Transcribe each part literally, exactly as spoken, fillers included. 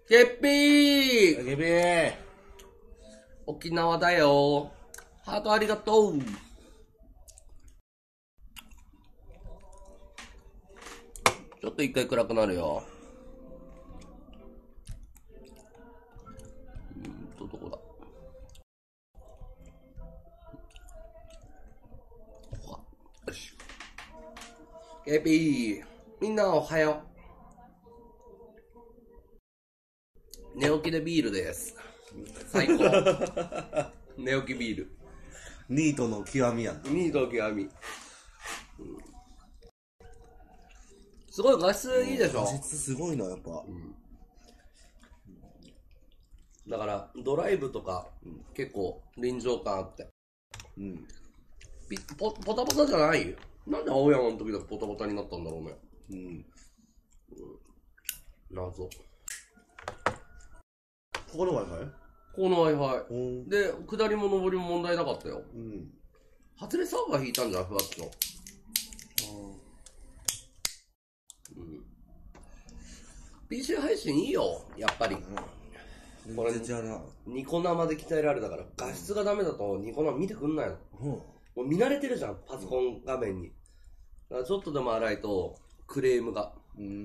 ゲッピーゲビー沖縄だよ。ハートありがとう。ちょっと一回暗くなるよ。うーんと、どこだ。ここか。よし。ゲッピー、みんなおはよう。寝起きでビールです。最高。寝起きビール。 ニートの極みやん。 ニートの極み。うん、すごい画質いいでしょ。 画質すごいな、やっぱ。うん、 だから、ドライブとか、うん、結構臨場感あって。うん。ピポポタポタじゃないよ。なんで青山の時だけポタポタになったんだろうね。うん。うん、謎。 ここの Wi-Fi？ ここの Wi-Fi。で、下りも上りも問題なかったよ。うん。外れサーバー引いたんじゃん、ふわっと。うん。ピーシー 配信いいよ、やっぱり。うん、これ、ニコ生で鍛えられたから、画質がダメだとニコ生見てくんないの。うん、もう見慣れてるじゃん、パソコン画面に。だからちょっとでも荒いと、クレームが。うん。うん、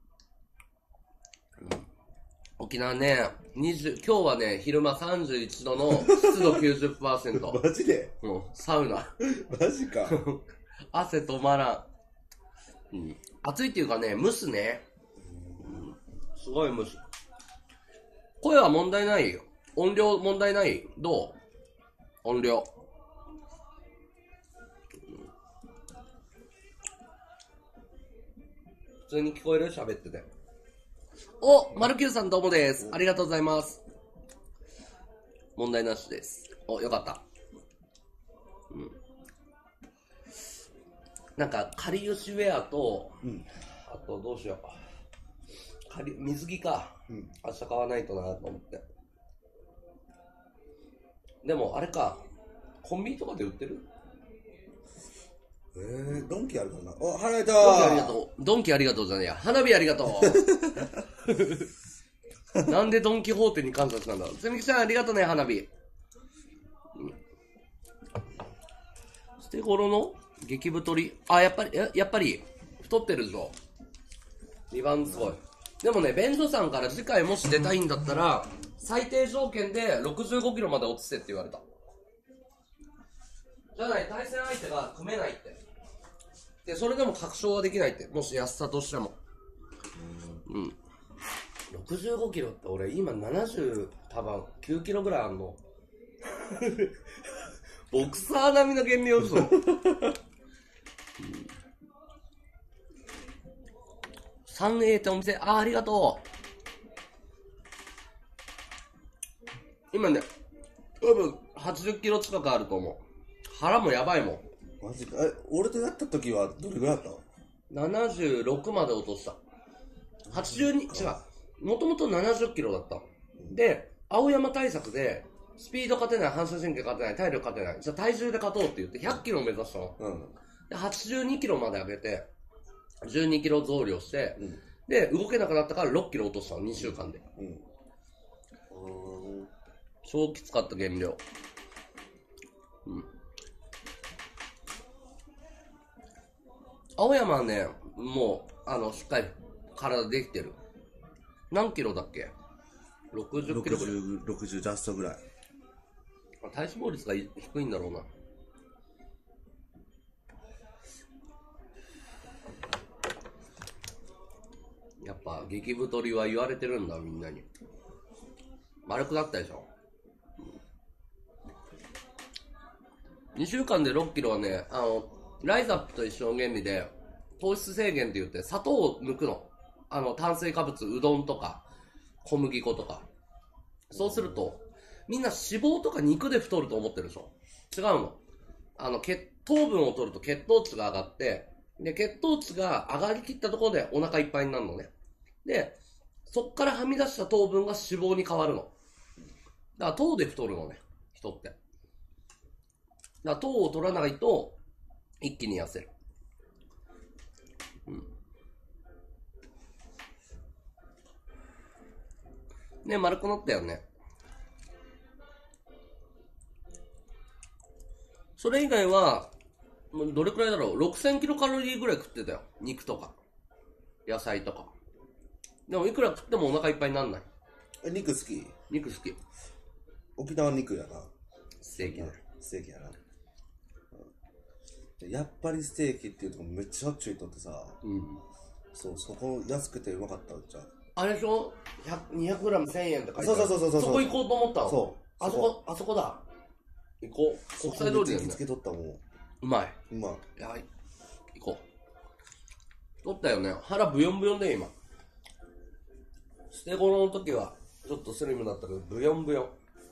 沖縄ね、にじゅう、今日はね、昼間さんじゅういちどの湿度 きゅうじゅっパーセント。 マジで？ うん、サウナ。 マジか。 汗止まらん。うん。暑いっていうかね、蒸すね。うん、すごい蒸す。声は問題ないよ。音量問題ない？どう？音量。うん、普通に聞こえる？喋ってて。お、マルキューさんどうもです。ありがとうございます。問題なしです。お、よかった。うん。なんか、かりゆしウェアと、うん、あとどうしよう。かり、水着か。うん、明日買わないとなと思って。でも、あれか。コンビニとかで売ってる？ えー、ドンキあるかな。お、花火とドンキありがとう。ドンキありがとうじゃねえや。花火ありがとう。なんでドンキホーテに感謝したんだろう。つみきちゃんありがとうね、花火。うん、捨て頃の激太り。あ、やっぱり、や、やっぱり、太ってるぞ。リバウンドすごい。でもね、便所さんから次回もし出たいんだったら、最低条件でろくじゅうごキロまで落ちてって言われた。じゃない、対戦相手が組めないって。で、それでも確証はできないって。もし安さとしても。うん。ろくじゅうごキロって俺今ななじゅう多分きゅうキロぐらいあんの。ボクサー並みの減量ですよ。さんエー ってお店、あ、ありがとう。今ね、多分はちじゅっキロ近くあると思う。腹もやばいもん。 マジか。え、俺とやった時はどれぐらいだった？ ななじゅうろくまで落とした。はちじゅうに、違う。もともとななじゅっキロだった。で、青山対策で、スピード勝てない、反射神経勝てない、体力勝てない。じゃあ体重で勝とうって言ってひゃっキロを目指したの。うん、で、はちじゅうにキロまで上げて、じゅうにキロ増量して、うん、で、動けなくなったからろっキロ落としたの、にしゅうかんで。うん、超きつかった減量。うん。青山はね、もう、あの、しっかり体できてる。何キロだっけ？ ろくじゅっ キロぐらい。 ろくじゅうジャストぐらい。 体脂肪率が低いんだろうな。やっぱ激太りは言われてるんだ、みんなに。丸くなったでしょ。にしゅうかんでろっキロはね、あの、ライザップと一緒の原理で、糖質制限って言って砂糖を抜くの。あの、炭水化物、うどんとか、小麦粉とか。そうすると、みんな脂肪とか肉で太ると思ってるでしょ。違うの。あの、血糖分を取ると血糖値が上がって、で、血糖値が上がりきったところでお腹いっぱいになるのね。で、そっからはみ出した糖分が脂肪に変わるの。だから糖で太るのね、人って。だから糖を取らないと、一気に痩せる。うん。 ね、丸くなったよね。それ以外は、もうどれくらいだろう ?ろくせんキロカロリーぐらい食ってたよ。肉とか。野菜とか。でもいくら食ってもお腹いっぱいになんない。 え、肉好き？ 肉好き。 沖縄肉やな。 ステーキね。 ステーキやな。やっぱりステーキっていうとこめっちゃしょっちゅう行っとってさ。 うん。 そう、そこ安くてうまかったんじゃん。 あれでしょ ?にひゃくグラムせんえんって書いてある。 そうそうそうそうそう。 そこ行こうと思ったの。 そう。 あそこ、あそこだ。行こう。国際通りだよね。 つけとったもん。 うまい。 うまい。 いや、行こう。取ったよね。腹ブヨンブヨンで今。捨て頃の時は、ちょっとスリムだったけど、ブヨンブヨン。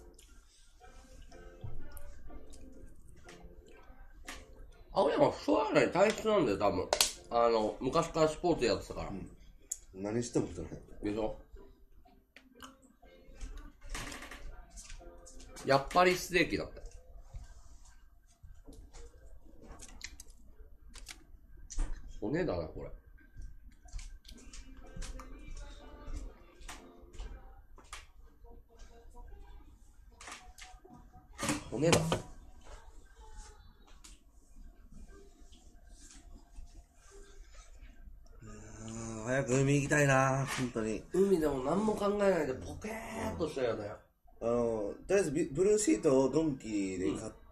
青山、太らない体質なんだよ、多分。あの、昔からスポーツやってたから。うん、 何しても太らない。 でしょ？やっぱりステーキだった。骨だな、これ。骨だ。 早く海行きたいな、本当に。 海でも何も考えないでポケーっとしたよね。 あの、とりあえずブルーシートをドンキで買って、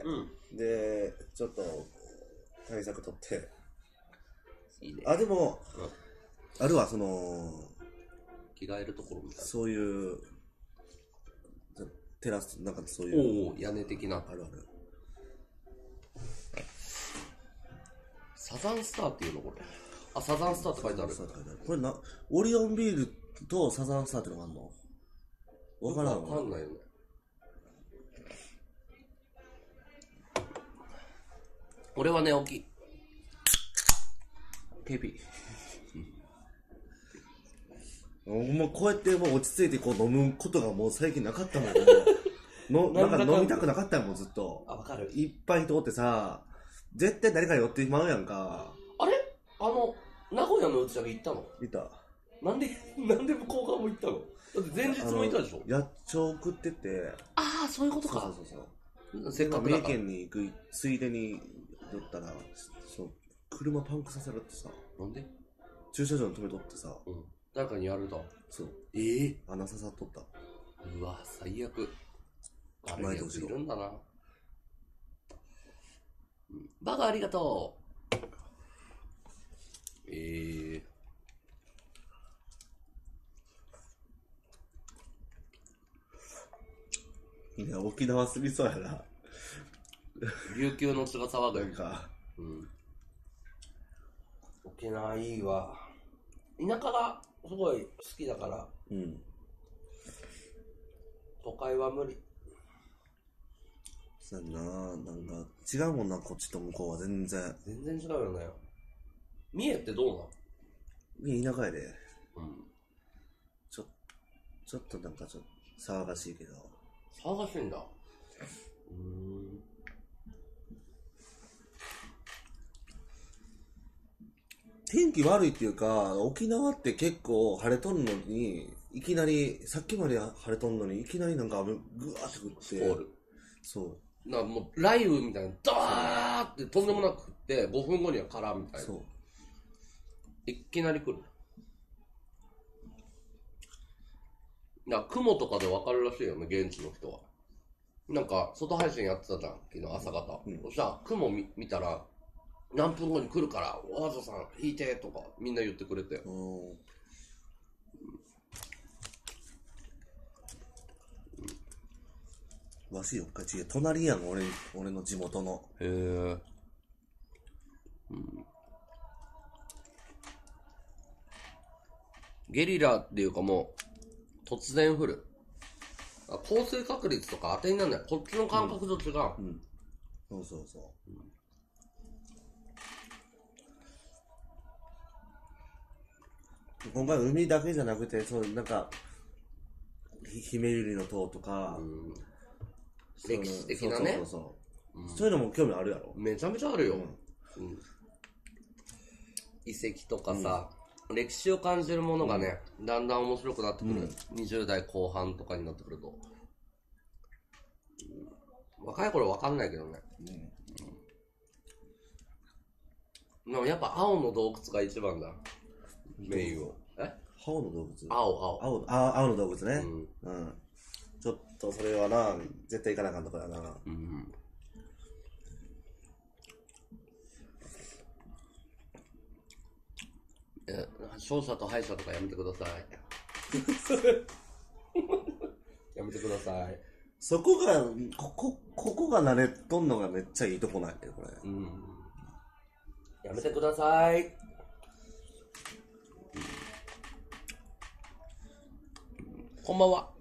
うんうん、で、ちょっと対策取って。 いいね。 あ、でも、うん、あるわ、その、 着替えるところみたいな。 そういう、テラス、なんかそういう。 おお、屋根的な。 あるある。 サザンスターっていうのこれ。あ、サザンスターって書いてある。 これな、オリオンビールとサザンスターってのがあるの？わからんわかんないよね。俺はね、大きい。ケーピー。もうこうやってもう落ち着いてこう飲むことがもう最近なかったもん。のなんか飲みたくなかったよ、もうずっと。 あ、わかる。 いっぱい人おってさ、絶対誰か寄ってまうやんか。 あれあの、名古屋の打ち上げ行ったの？ 行った。 なんで、なんで向こう側も行ったの？だって前日もいたでしょ？ 野鳥食ってて。 ああ、そういうことか。 そうそうそう。 せっかく三重県に行くついでに寄ったら、そう、車パンクさせられてさ。 なんで？ 駐車場に止めとってさ。 うん。誰かにやると。 そう。 ええー、穴刺さっとった。 うわ、最悪。あれよくいるんだな。バカありがとう。ええー。いや、沖縄すぎそうやな。 琉球の血が騒ぐやんか。 うん。沖縄いいわ。田舎がすごい好きだから。 うん。 都会は無理。 そうやな、なんか違うもんな、こっちと向こうは全然。 全然違うよね。三重ってどうなの？ 三重田舎やで。 うん。 ちょ、ちょっとなんかちょっと騒がしいけど。 騒がしいんだ。うーん。 天気悪いっていうか、沖縄って結構晴れとんのに、いきなり、さっきまで晴れとんのに、いきなりなんか雨ぐわーって降って。 スコール。 そう。 なんかもう雷雨みたいな、ドーってとんでもなく降って、ごふんごには空みたいな。そう。いきなり来る。なんか雲とかでわかるらしいよね、現地の人は。なんか、外配信やってたじゃん、昨日朝方。うん、そしたら、雲見見たら、何分後に来るから、わざさん引いてとか、みんな言ってくれて。うんわしよっかち、隣やん、俺、俺の地元の。 へえ。うん。ゲリラっていうかもう、突然降る。あ、降水確率とか当てにならない。こっちの感覚と違う。 うん。うん、そうそうそう。うん今回海だけじゃなくて、そうなんかひめゆりの塔とか、うん、 歴史的なね、 そうそうそう、うん、そういうのも興味あるやろ。 めちゃめちゃあるよ。うんうん、遺跡とかさ、 歴史を感じるものがね、うん、だんだん面白くなってくる、うん、にじゅう代後半とかになってくると、うん、若い頃分かんないけどね、うん、でもやっぱ青の洞窟が一番だ、メインを。え青の洞窟青青青あ青の洞窟ね、うん、うん、ちょっとそれはな絶対行かなあかんとこやな、うん、 え勝者と敗者とかやめてくださいやめてください。 そこがここここが慣れとんのがめっちゃいいとこなんやこれ、うん、 やめてください。こんばんは。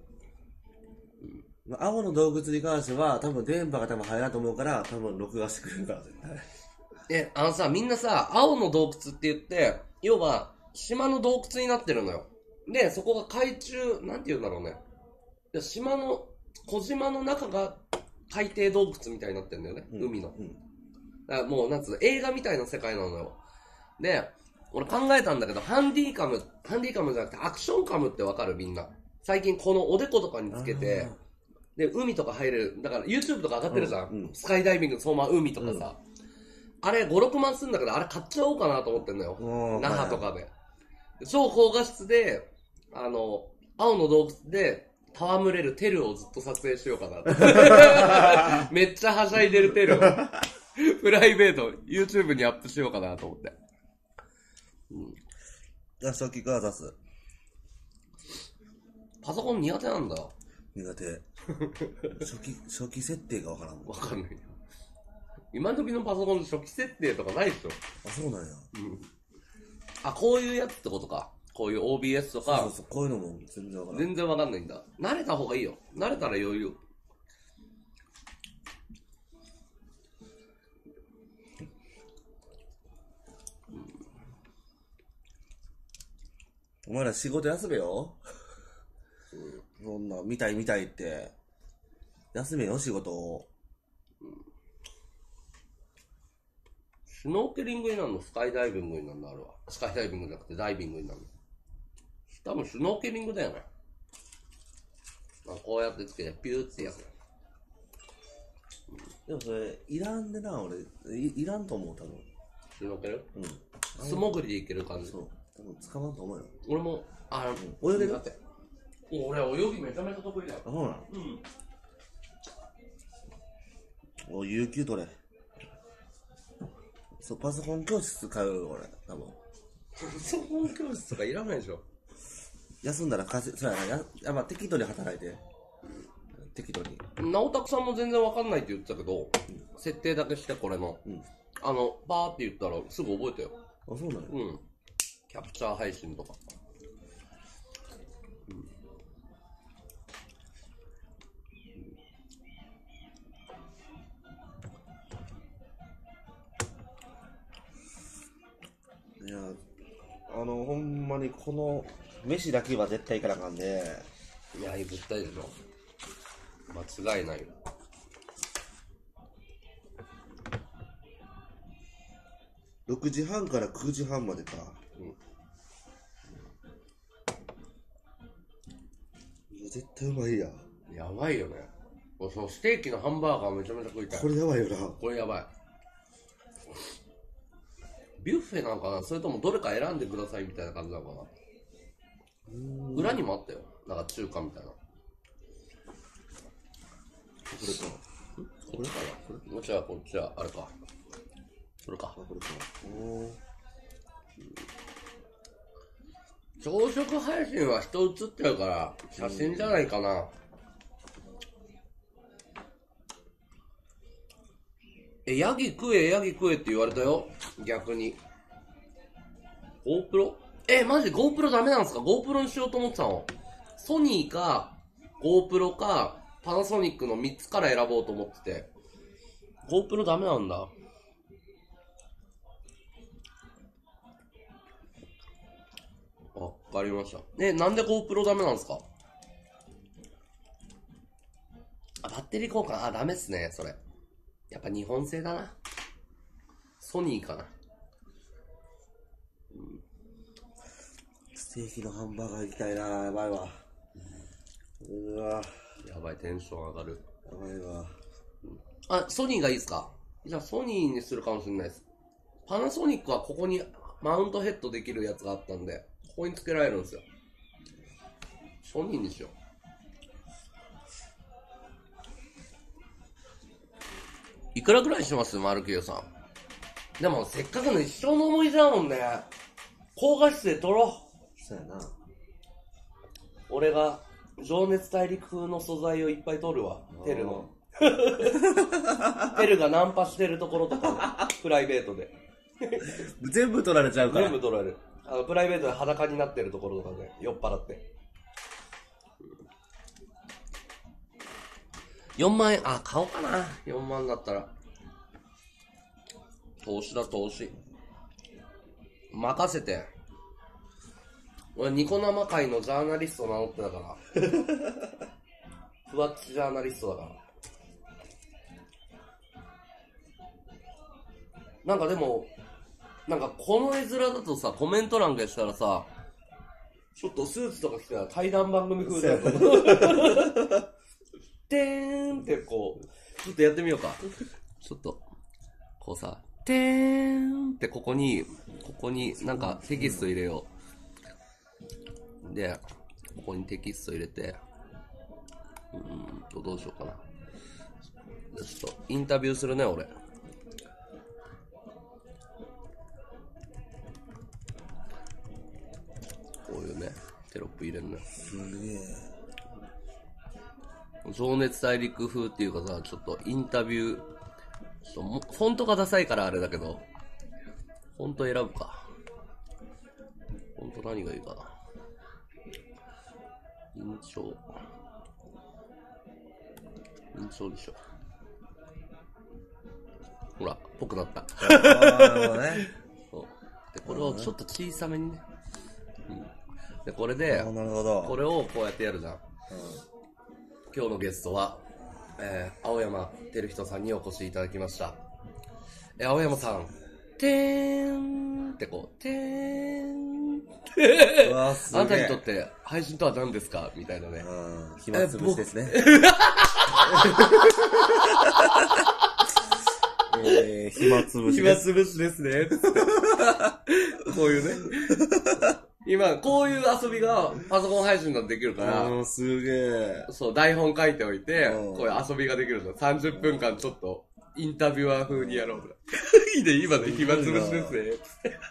青の洞窟に関しては多分電波が多分入らんと思うから多分録画してくれるから絶対。 え、あのさ、みんなさ、青の洞窟って言って、要は島の洞窟になってるのよ。で、そこが海中、なんて言うんだろうね。島の、小島の中が海底洞窟みたいになってるんだよね。うん、海の。うん、だからもう、なんつうの、映画みたいな世界なのよ。で、俺考えたんだけど、ハンディカム、ハンディカムじゃなくてアクションカムってわかるみんな。最近このおでことかにつけて、で、海とか入れる。だから YouTube とか上がってるじゃん。うんうん、スカイダイビング、そのまま海とかさ。うん、あれご、ろくまんすんだけど、あれ買っちゃおうかなと思ってんのよ。那覇とかで。超高画質で、あの、青の洞窟で戯れるテルをずっと撮影しようかなと。めっちゃはしゃいでるテルを。プライベート、YouTube にアップしようかなと思って。 うん。じゃあ、初期から出す。 パソコン苦手なんだ。 苦手。初期、初期設定がわからん。 わかんない。今時のパソコンの初期設定とかないでしょ。 あ、そうなんや。 うん。あ、こういうやつってことか。こういう オービーエス とか。 そうそう、こういうのも全然わからない。 全然わかんないんだ。慣れた方がいいよ。慣れたら余裕。 お前ら仕事休めよ。うん、そんな、見たい見たいって。休めよ、仕事を。うん、 シュノーケリングになるのスカイダイビングになるのあるわ。スカイダイビングじゃなくてダイビングになるの。多分シュノーケリングだよね。まあ、こうやってつけてピューってやつ。 うん、でもそれ、いらんでな、俺。い, いらんと思う、多分。 シュノーケル？うん。素潜りでいける感じ。 そう。多分使わんと思うよ。 俺も、あ、 うん、泳げる？ だって。俺、泳ぎめちゃめちゃ得意だよ。 あ、そうなの？うん。お、有給取れ。そう、パソコン教室通う、俺、多分。 パソコン教室とかいらないでしょ。 休んだら稼い、そうやな、や、やっぱ適度に働いて。うん、適度に。 直拓さんも全然わかんないって言ってたけど、うん、設定だけしてこれの。うん、あの、バーって言ったらすぐ覚えたよ。 あ、そうなの？ うん。キャプチャー配信とか。 いや、あの、ほんまにこの飯だけは絶対行かなあかんで。 いや、絶対でしょ。間違いないよ。 ろくじはんからくじはんまでか。うん。絶対うまいや。 やばいよね。そのステーキのハンバーガーめちゃめちゃ食いたい。 これやばいよな。 これやばい。ビュッフェなのかな、それともどれか選んでくださいみたいな感じなのかな。裏にもあったよ。なんか中華みたいな。これか。 これかな。こっちは、こっちは、あれか。それか。 これか。おー。 朝食配信は人映ってるから、写真じゃないかな。え、ヤギ食え、ヤギ食えって言われたよ。逆に。GoPro？ え、マジ GoPro ダメなんすか？ GoPro にしようと思ってたの。ソニーか、GoPro か、パナソニックのみっつから選ぼうと思ってて。GoPro ダメなんだ。わかりました。え、なんで GoPro ダメなんですか？あ、バッテリー交換、あ、ダメっすね、それ。やっぱ日本製だな。ソニーかな。うん、 ステーキのハンバーガー行きたいな。やばいわ。うわやばい、テンション上がる。 やばいわ。 あ、ソニーがいいですか？じゃあソニーにするかもしれないです。パナソニックはここにマウントヘッドできるやつがあったんで、ここにつけられるんですよ。ソニーにしよう。いくらぐらいします？マルキューさん。でもせっかくの一生の思い出だもんね。高画質で撮ろう。 そうやな。 俺が情熱大陸風の素材をいっぱい撮るわ。テルの。テルがナンパしてるところとか、プライベートで。 全部取られちゃうから。 全部撮られる。あの、プライベートで裸になってるところとかで、酔っ払って。よんまんえん、あ、買おうかな。よんまんだったら。投資だ、投資。任せて。俺、ニコ生界のジャーナリスト名乗ってたから。ふわっちジャーナリストだから。なんかでも、なんかこの絵面だとさ、コメント欄がしたらさ、ちょっとスーツとか着たら対談番組風だと思う。てーんってこう、ちょっとやってみようか。ちょっと、こうさ、てーんってここに、ここになんかテキスト入れよう。で、ここにテキスト入れて、うーんと、どうしようかな。ちょっと、インタビューするね、俺。こういうね、テロップ入れるね。 すげえ。 情熱大陸風っていうかさ、ちょっとインタビュー、ちょっとフォントがダサいからあれだけど、フォント選ぶか。フォント何がいいかな。印象。印象でしょ。ほら、ぽくなった。 なるほどね。 そうで、これをちょっと小さめにね。うん、で、これで、 なるほど。 これをこうやってやるじゃん。 うん、 今日のゲストは、えー、青山照人さんにお越しいただきました。えー、青山さん、てーんってこう、てーんってあなたにとって配信とは何ですかみたいなね。 うん、暇つぶしですね。えー、暇つぶしです。 暇つぶしですね。こういうね。今、こういう遊びがパソコン配信だとできるから、 うん、すげえ。 そう、台本書いておいて、 うん、 こういう遊びができるの。さんじゅっぷんかんちょっと、インタビュアー風にやろう。いいね、今で暇つぶしですね。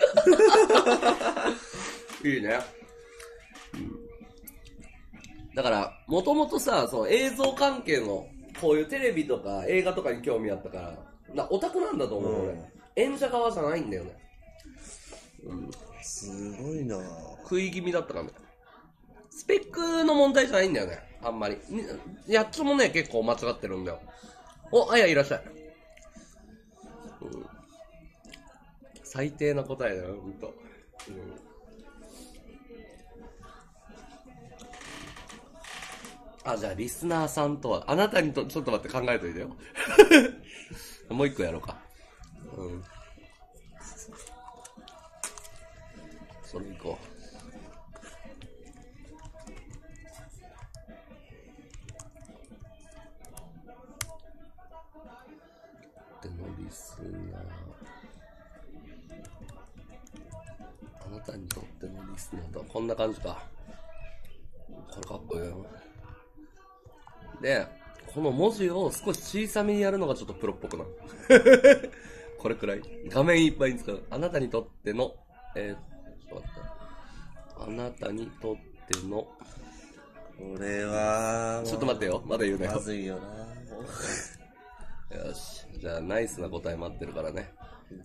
いいね。うん、だから、もともとさ、そう、映像関係の、こういうテレビとか映画とかに興味あったから、なオタクなんだと思う、うん、俺。演者側じゃないんだよね。うん、 すごいなぁ。 食い気味だったからね。スペックの問題じゃないんだよね。あんまり。やっちもね、結構間違ってるんだよ。お、あやいらっしゃい。うん、最低な答えだよ、ほんと。うん、あ、じゃあ、リスナーさんとは、あなたにと、ちょっと待って考えといてよ。もう一個やろうか。うん。それ行こう。でのリスナー。あなたにとってのリスナーとはこんな感じか。これかっこいいよ。で、この文字を少し小さめにやるのがちょっとプロっぽくなる。これくらい。画面いっぱいに使う。あなたにとっての、えー、ちょっと待って。あなたにとっての。 これは、 ちょっと待ってよ。まだ言うね。 まずいよな。 よし。じゃあ、ナイスな答え待ってるからね。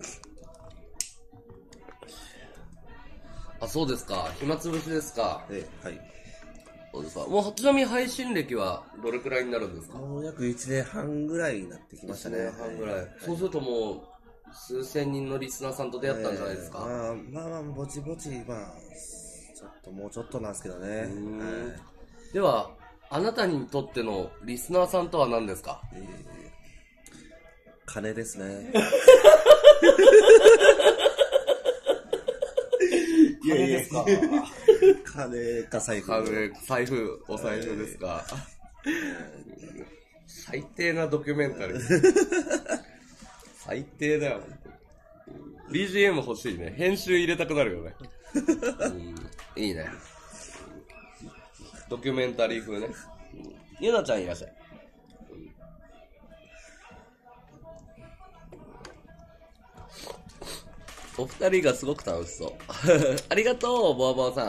あ、そうですか。暇つぶしですか。 え、はい。 そうですか。もう、ちなみに配信歴はどれくらいになるんですか？ もう約いちねんはんぐらいになってきましたね。 いちねんはんぐらい。はい、そうするともう、数千人のリスナーさんと出会ったんじゃないですか？ えー、まあ、まあまあ、ぼちぼち、まあ、ちょっともうちょっとなんですけどね。はい、 では、あなたにとってのリスナーさんとは何ですか？えー、 金ですね。 金ですか？ 金か財布。 金、財布、お財布ですか？最低なドキュメンタリー。最低だよ。ビージーエム 欲しいね。編集入れたくなるよね。うん、いいね。ドキュメンタリー風ね。ゆなちゃんいらっしゃい。お二人がすごく楽しそう。ありがとう、ボーボーさん。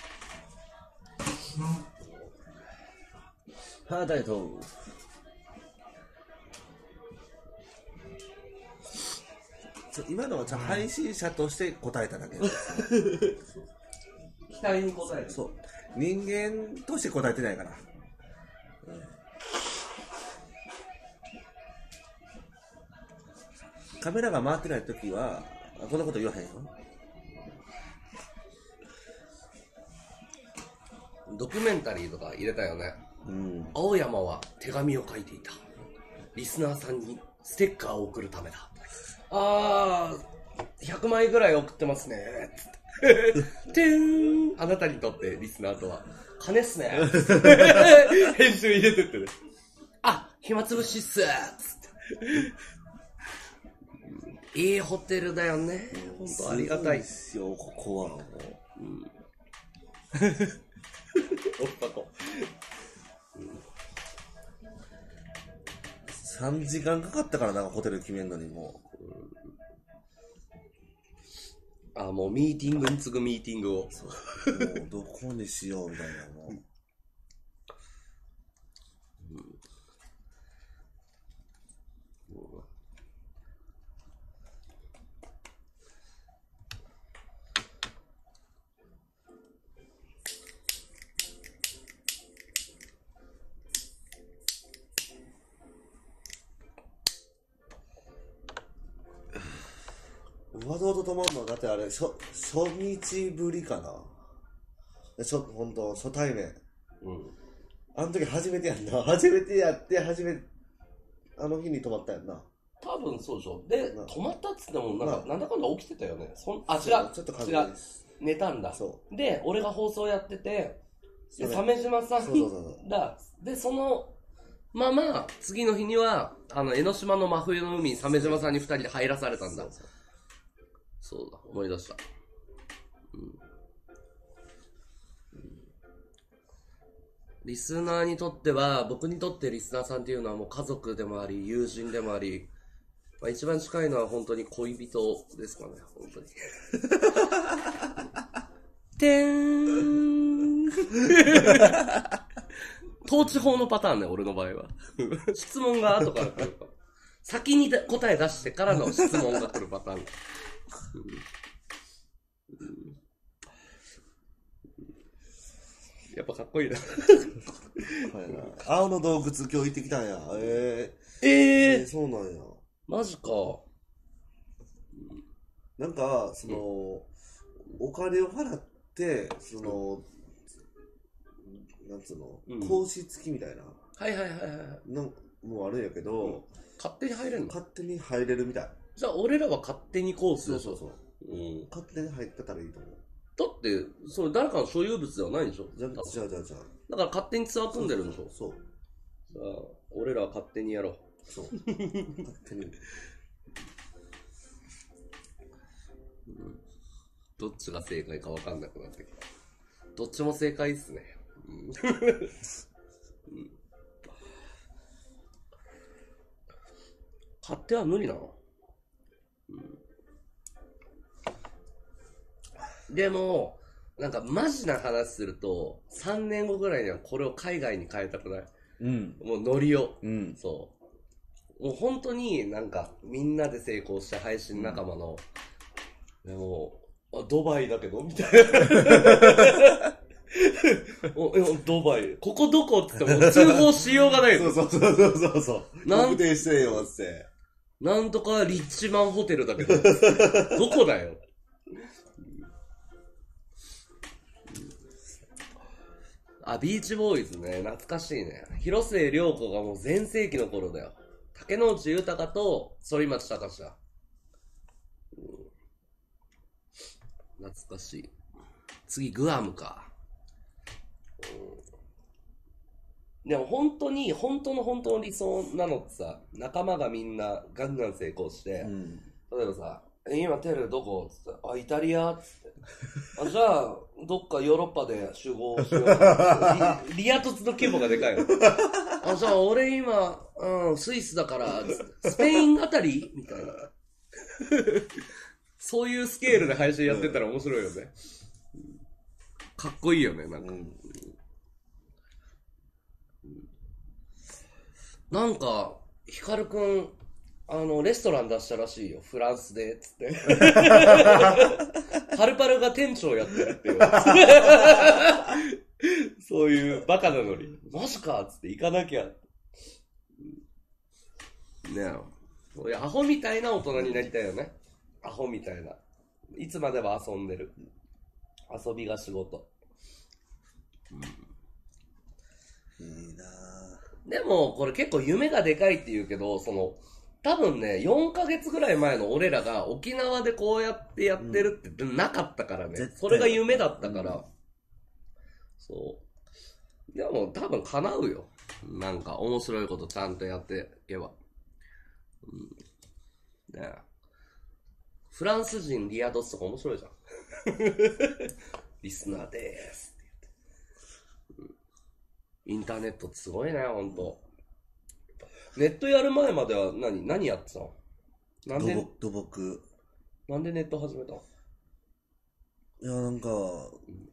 はー、ありがとう。今のはじゃ配信者として答えただけです。 期待に応える。 そう。人間として答えてないから。うん、カメラが回ってないときは、こんなこと言わへんよ。 ドキュメンタリーとか入れたよね。うん、青山は手紙を書いていた。リスナーさんにステッカーを送るためだ。あー、ひゃくまいぐらい送ってますね。てーん。あなたにとってリスナーとは金っすね。編集入れてってね。あ、暇つぶしっす。つって。いいホテルだよね。本当ありがたい。 ですよ、ここはもう。うん、 おっぱこ。 さんじかんかかったからな、ホテル決めるのにもう。 あ、もうミーティングに次ぐミーティングを。 そうもうどこにしようみたいなもう。わざわざ泊まるのだってあれ初、初日ぶりかな。初、ほんと、初対面。うん。あの時初めてやんな。初めてやって、初めて、あの日に泊まったやんな。 多分そうでしょ。で、泊まったっつっても、なんか、なんだかんだ起きてたよね。そんあ、違う。 ちょっと違う。 寝たんだ。 そう。 で、俺が放送やってて、で、鮫島さんそうそうそうだ。で、その、まあまあ、次の日には、あの、江ノ島の真冬の海に鮫島さんに二人で入らされたんだ。そうそうそうだ、思い出した。うん。リスナーにとっては、僕にとってリスナーさんっていうのはもう家族でもあり、友人でもあり、まあ、一番近いのは本当に恋人ですかね、本当に。てーん。統治法のパターンね、俺の場合は。質問が後から来るから。先に答え出してからの質問が来るパターン。うんうん、やっぱかっこいいな。 青の洞窟今日行ってきたんや。えー、えー、 えー、そうなんや。 マジか。 なんか、その、うん、お金を払って、その、うん、なんつうの、うん、講師付きみたいな。 はいはいはいはい。 のもあるんやけど、うん、 勝手に入れるの？ 勝手に入れるみたい。 じゃあ俺らは勝手にコースでしょ。 そうそうそう。うん、勝手に入ってたらいいと思う。 だって、それ誰かの所有物ではないんでしょ。 じゃあじゃあじゃあじゃあ。 だから勝手にツアー組んでるんでしょ。 そう。 じゃあ、俺らは勝手にやろう。 そう。勝手に。 うん、どっちが正解か分かんなくなってきた。どっちも正解っすね。うんうん、勝手は無理なの、うん、でもなんかマジな話するとさんねんごぐらいにはこれを海外に変えたくない、うん、もうノリを、うん、そうもう本当になんかみんなで成功した配信仲間の、うん、でもあドバイだけどみたいなおドバイここどこって言っても通報しようがないそうそうそうそうそう特定してよってなんとかリッチマンホテルだけどどこだよあビーチボーイズね懐かしいね広末涼子がもう全盛期の頃だよ竹野内豊と反町隆史だ、うん、懐かしい次グアムか。でも本当に、本当の本当の理想なのってさ、仲間がみんなガンガン成功して、うん、例えばさ、今テルどこつって、あ、イタリアっつって。あ、じゃあ、どっかヨーロッパで集合しようリ。リア凸の規模がでかいよ。あ、じゃあ俺今、うん、スイスだから、つってスペインあたりみたいな。そういうスケールで配信やってたら面白いよね。かっこいいよね、なんか。うんなんか、ヒカルくん、あの、レストラン出したらしいよ。フランスで、つって。パルパルが店長やってるっていう。そういうバカなのに。マジかつって行かなきゃ。ねえ。アホみたいな大人になりたいよね。アホみたいな。いつまでも遊んでる。遊びが仕事。うん、いいなぁ。でも、これ結構夢がでかいって言うけど、その、多分ね、よんかげつぐらい前の俺らが沖縄でこうやってやってるってなかったからね。うん、それが夢だったから。うん、そう。でも多分叶うよ。なんか面白いことちゃんとやっていけば。うん。ねフランス人リアドスとか面白いじゃん。リスナーでーす。インターネットってすごいね、ほんと。ネットやる前までは何、何やってたの？なんで、 土木。 なんでネット始めたの？ いや、なんか、も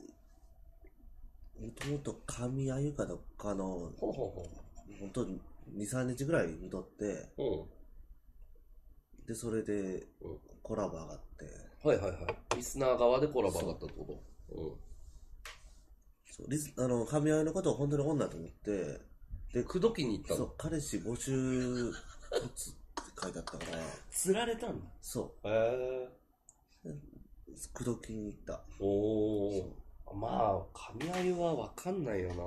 ともと神あゆかどっかの、ほうほうほうほんとに、さんにちぐらい見とって、うん、で、それで、コラボ上がって。 はいはいはい。リスナー側でコラボ上がったってこと？うん。 そうリスあの神谷のことを本当に女と思ってで口説きに行ったの。 そう彼氏募集って書いてあったから釣られたんだ。 そうへえ口説きに行った。 おおまあ神谷は分かんないよな。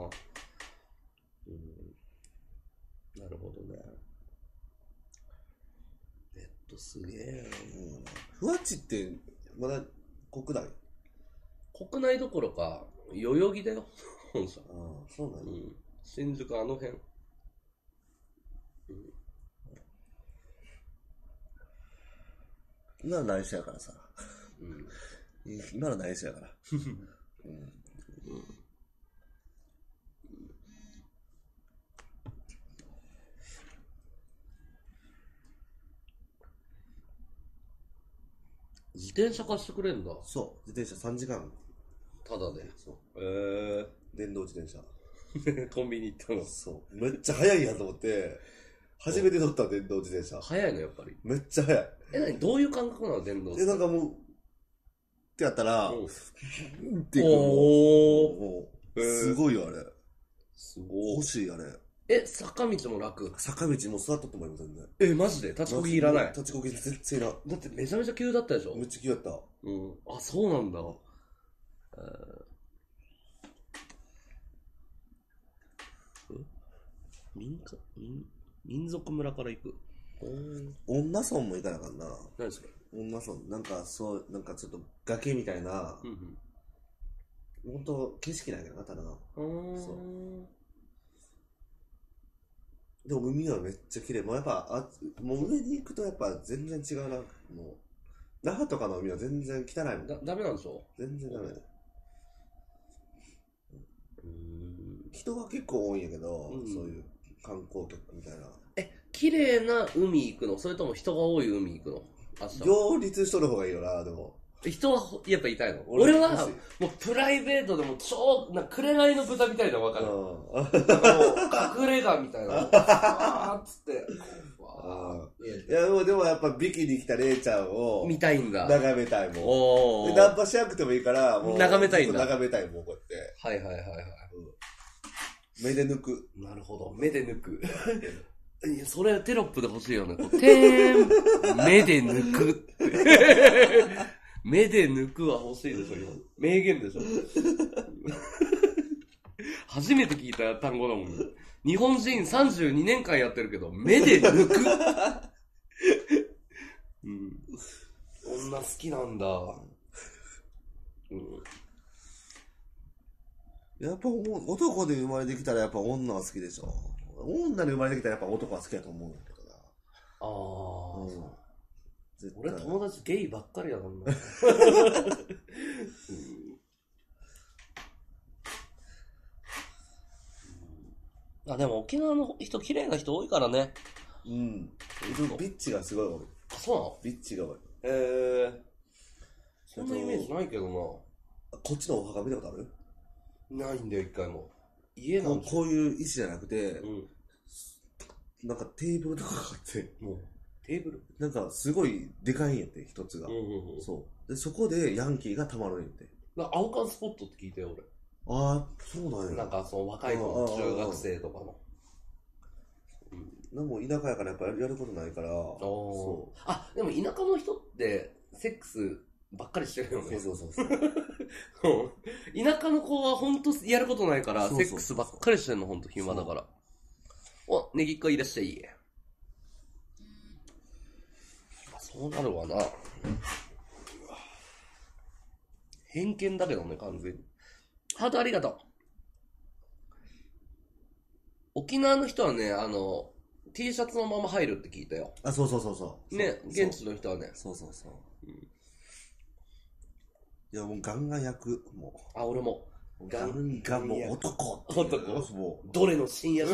うんなるほどね。ネットすげえな。ふわっちってまだ国内国内どころか代々木だよ、本社。 ああ、そうなんだ、うん。 新宿あの辺。うん、 今の内緒やからさ。うん、今の内緒やから。うんうん自転車貸してくれんだ。 そう、自転車さんじかん。 ただで。 そう。えー、電動自転車。 コンビニ行ったの。 そう。めっちゃ速いやと思って、初めて乗った電動自転車。 速いのやっぱり。 めっちゃ速い。 え、何どういう感覚なの電動自転車。 え、なんかもう、ってやったら、うん。っておー。すごいよ、あれ。 すごい。 欲しい、あれ。 え、坂道も楽。 坂道も座っとってもいいもん、全然。 え、マジで立ちこぎいらない。 立ちこぎ全然いらん。 だってめちゃめちゃ急だったでしょ。 めっちゃ急だった。 うん。あ、そうなんだ。えー、民家民民族村から行く。 女村も行かなあかんな。 何それ。 女村なんかそうなんかちょっと崖みたいな。うんうん。本当景色ないけどなただな。そう。でも海はめっちゃ綺麗。もうやっぱあもう上に行くとやっぱ全然違うな。もう那覇とかの海は全然汚いもん。 だダメなんでしょ。 全然ダメ。人は結構多いんやけど、うん、そういう観光客みたいな。 え、綺麗な海行くの？それとも人が多い海行くの？ 両立しとる方がいいよな、でも。 人はやっぱいたいの？俺はもうプライベートでも超なんか紅の豚みたいなの分かる。なんかもう隠れ家みたいな。あーっつって。 いやでもやっぱビキに来たレイちゃんを見たいんだ。 眺めたいもん。おでナンパしなくてもいいからもう眺めたいんだ。 眺めたいもんこうやって。 はいはいはいはい。 うん、目で抜く。 なるほど。目で抜く。いやそれテロップで欲しいよね。てーん目で抜くって。目で抜くは欲しいでしょ今。名言でしょ。初めて聞いた単語だもん。日本人さんじゅうにねんかんやってるけど、目で抜くうん。女好きなんだ。うん。 やっぱお男で生まれてきたらやっぱ女は好きでしょ。女で生まれてきたらやっぱ男は好きやと思うんだけどな。ああ、うん、 絶対俺友達ゲイばっかりやもんな。あ、でも沖縄の人綺麗な人多いからね。 うん。ビッチがすごい多い。 あ、そうなの？ ビッチが多い。 へえー。そんなイメージないけどな。こっちのお墓見たことある？ ないんだよ、一回も。家なんこうこういう石じゃなくて、 うん、 なんかテーブルとかがあって、 もうテーブルなんかすごいでかいんやって、一つが。 うんうんうん、 そうで、そこでヤンキーがたまるんやって。 なんか青缶スポットって聞いたよ、俺。 ああ、そうなんや。 なんかその若い子の中学生とかの。 なんも田舎やからやっぱやることないから。 そう。あ、でも田舎の人ってセックスばっかりしてるよね。 そうそうそうそう。 田舎の子は本当やることないから、セックスばっかりしてるの、本当暇だから。お、ネギっ子いらっしゃい。そうなるわな。偏見だけどね、完全に。ハートありがとう。沖縄の人はね、あの、T シャツのまま入るって聞いたよ。 あ、そうそうそうそう。 ね、現地の人はね。 そうそうそう。うん、いや、もうガンガン焼く、もう。 あ、俺も。 ガンガンもう男。 男。 もう。 どれの深夜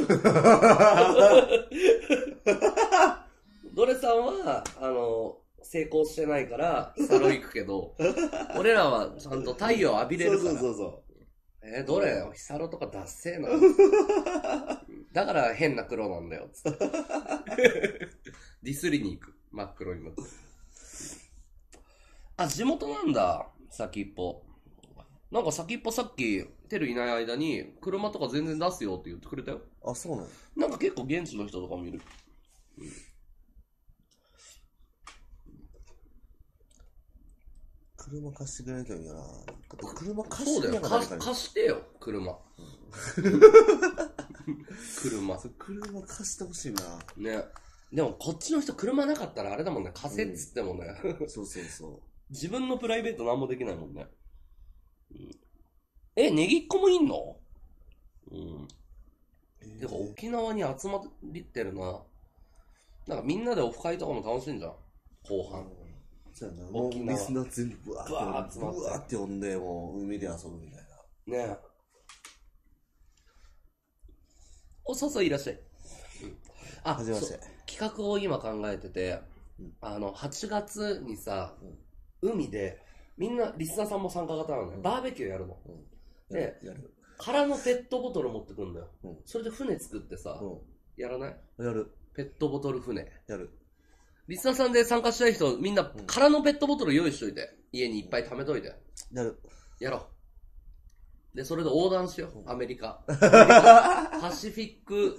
ドレさんは、あの、成功してないから、サロ行くけど、俺らはちゃんと太陽浴びれるから。 そうそうそう。 えー、どれヒサロとかダッセーな。だから変な黒なんだよ、つって。ディスりに行く。真っ黒になって。あ、地元なんだ。先っぽ。なんか先っぽさっき、テルいない間に、車とか全然出すよって言ってくれたよ。 あ、そうなの？ なんか結構現地の人とかもいる。うん、 車貸してくれるといいよな。車貸してくれるから。貸してよ、車。車。 車貸してほしいな。 ね。でもこっちの人車なかったらあれだもんね、貸せっつってもね。 うん、そうそうそう。 自分のプライベートなんもできないもんね。うん、え、ネギっ子もいんの？うん。えー、てか沖縄に集まってるな。なんかみんなでオフ会とかも楽しいんじゃん。後半。 そうやな。もうリスナー全部ブワーってブワーって呼んで、もう海で遊ぶみたいな。ねえ。お、そうそういらっしゃい。うん、あ、 はじめまして。 企画を今考えてて、うん、あの、はちがつにさ、うん、海で、みんな、リスナーさんも参加型なのね、うん、バーベキューやるの。うん、で、やる。空のペットボトル持ってくんだよ。うん、それで船作ってさ、うん、やらない？ やる。 ペットボトル船。 やる。 リスナーさんで参加したい人、みんな空のペットボトル用意しといて。家にいっぱい貯めといて。 やる。 やろう。で、それで横断しよう。アメリカ。アメリカパシフィック。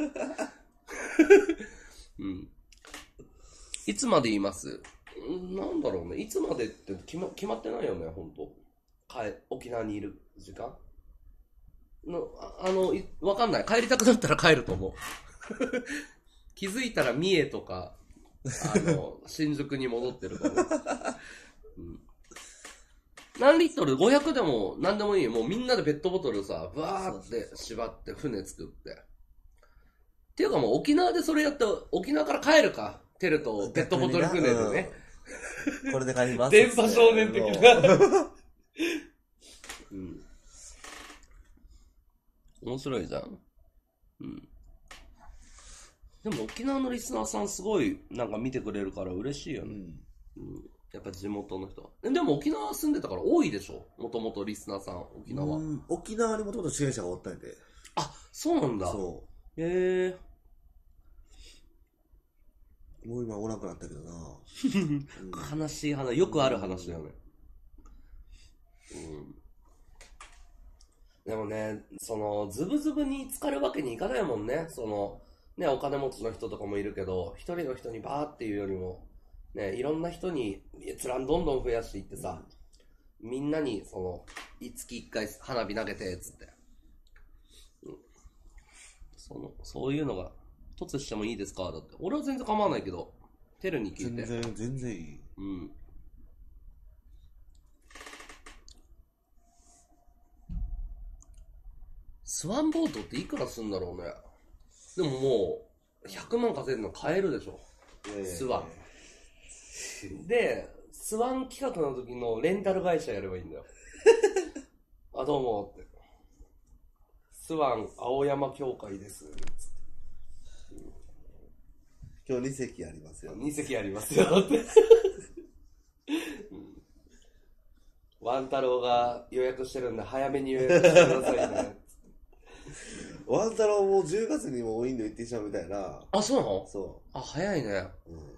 うん。いつまで言います？なんだろうね。いつまでって決ま、決まってないよね、ほんと。帰、沖縄にいる時間の、あ, あの、わかんない。帰りたくなったら帰ると思う。気づいたら三重とか、あの、新宿に戻ってると思う。うん、何リットル ?ごひゃく でも何でもいいよ。もうみんなでペットボトルさ、ブワーって縛って船作って。っていうかもう沖縄でそれやって、沖縄から帰るか。テルとペットボトル船でね。 うん、これで帰ります。 電波少年的な。うん。面白いじゃん。うん。でも沖縄のリスナーさんすごいなんか見てくれるから嬉しいよね。うん。うん、やっぱ地元の人。でも沖縄住んでたから多いでしょ？もともとリスナーさん、沖縄。うん、 沖縄にもともと支援者がおったんで。 あ、そうなんだ。 そう。 へえ。 もう今おらなくなったけどな。 うん、悲しい話、よくある話だよね。うん。でもね、その、ズブズブに浸かるわけにいかないもんね。その、ね、お金持ちの人とかもいるけど、一人の人にバーっていうよりも、ね、いろんな人に閲覧どんどん増やしていってさ、うん、みんなに、その、月一回花火投げて、つって。うん。その、そういうのが、突してもいいですかだって。俺は全然構わないけど、テルに聞いて。 全然、全然いい。 うん。 スワンボートっていくらすんだろうね。でももう、ひゃくまん稼いでるの買えるでしょ。スワン。で、スワン企画の時のレンタル会社やればいいんだよ。あ、どうもって。スワン青山協会です。 今日に席ありますよ。 に席ありますよって。ワン太郎が予約してるんで早めに予約してくださいね。 ワン太郎もじゅうがつにもインド行ってしまうみたいな。 あ、そうなの？ そう。 あ、早いね。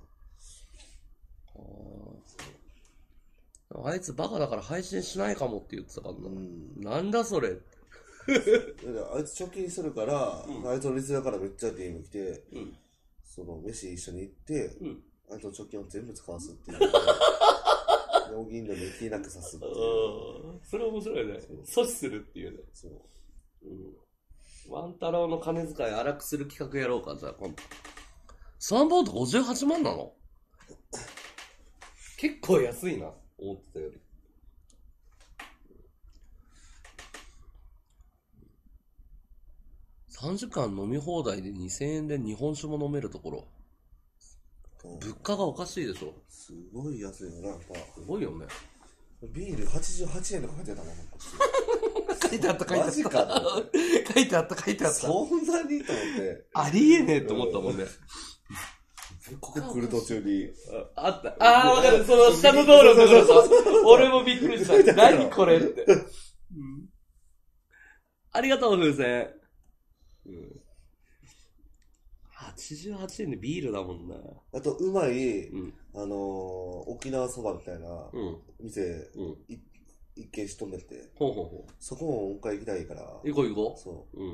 うん、あいつバカだから配信しないかもって言ってたからな。うん、なんだそれ。 あいつ貯金するから、うん、あいつのリスナーからめっちゃ ディーエム 来て、うん、その飯一緒に行って、うん、あいつの貯金を全部使わすっていう。大銀ので消えなくさすっていう。 それ面白いね。阻止するっていうね。そう。うん。ワン太郎の金遣い荒くする企画やろうか、じゃあ今度。スワンボートごじゅうはちまんなの？結構安いな、思ってたより。さんじかん飲み放題でにせんえんで日本酒も飲めるところ。物価がおかしいでしょ。 すごい安いよな、やっぱ。 すごいよね。 ビールはちじゅうはちえんとか書いてあったもん。 書いてあった、書いてあった。マジか。書いてあった、書いてあった。 そんなにと思って。 ありえねえと思ったもんね。 ここ来る途中に。 あった。ああ、わかる。その下の道路のところ。俺もびっくりした。何これって。ありがとう、風船。はちじゅうはちえんでビールだもんな。 あと、うまい、うん、あのー、沖縄そばみたいな店、うん、い一軒しとんでって。ほうほうほう。そこももう一回行きたいから。 行こう行こう。 そう。うん。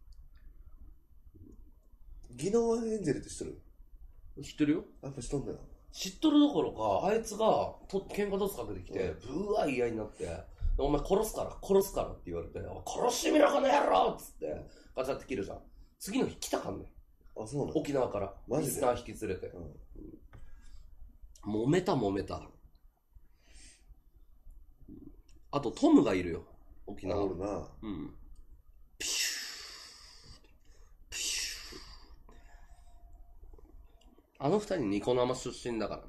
技能エンジェルって知ってる？ 知ってるよ。 やっぱ知っとんだよ。 知っとるどころか、あいつがと喧嘩とつかけてきて、ぶわー嫌になって、お前殺すから、殺すからって言われて、殺してみろこの野郎っつって、ガチャって切るじゃん。次の日来たかんね。 あ、そうなの？ 沖縄から。 マジで？ リスナー引き連れて。うん、揉めた揉めた。あとトムがいるよ。沖縄。 おるな。 うん。ピシュー。ピシュー。あの二人ニコ生出身だからね。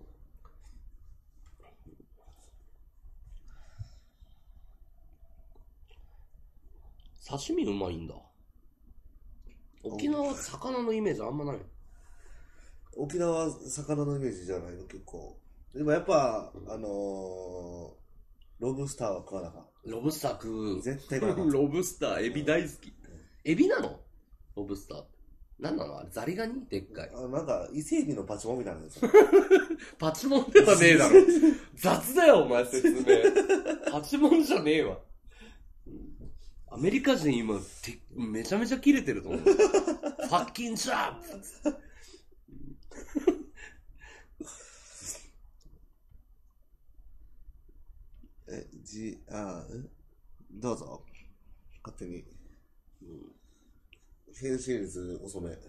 うん、刺身うまいんだ。沖縄は魚のイメージあんまない。 沖縄は魚のイメージじゃないの結構。でもやっぱ、うん、あのー、ロブスターは食わなか。 ロブスター食う。 絶対食わなか。 ロブスター、エビ大好き。うん、エビなの？ロブスターって。何なのあれ、ザリガニでっかい。 あ、なんか、伊勢海老のパチモンみたいなやつ。 パチモンではねえだろ。雑だよ、お前説明。パチモンじゃねえわ。アメリカ人今てめちゃめちゃキレてると思う。ファッキンジャーえ、じ、あどうぞ。勝手に。うん、返信率遅め。うん、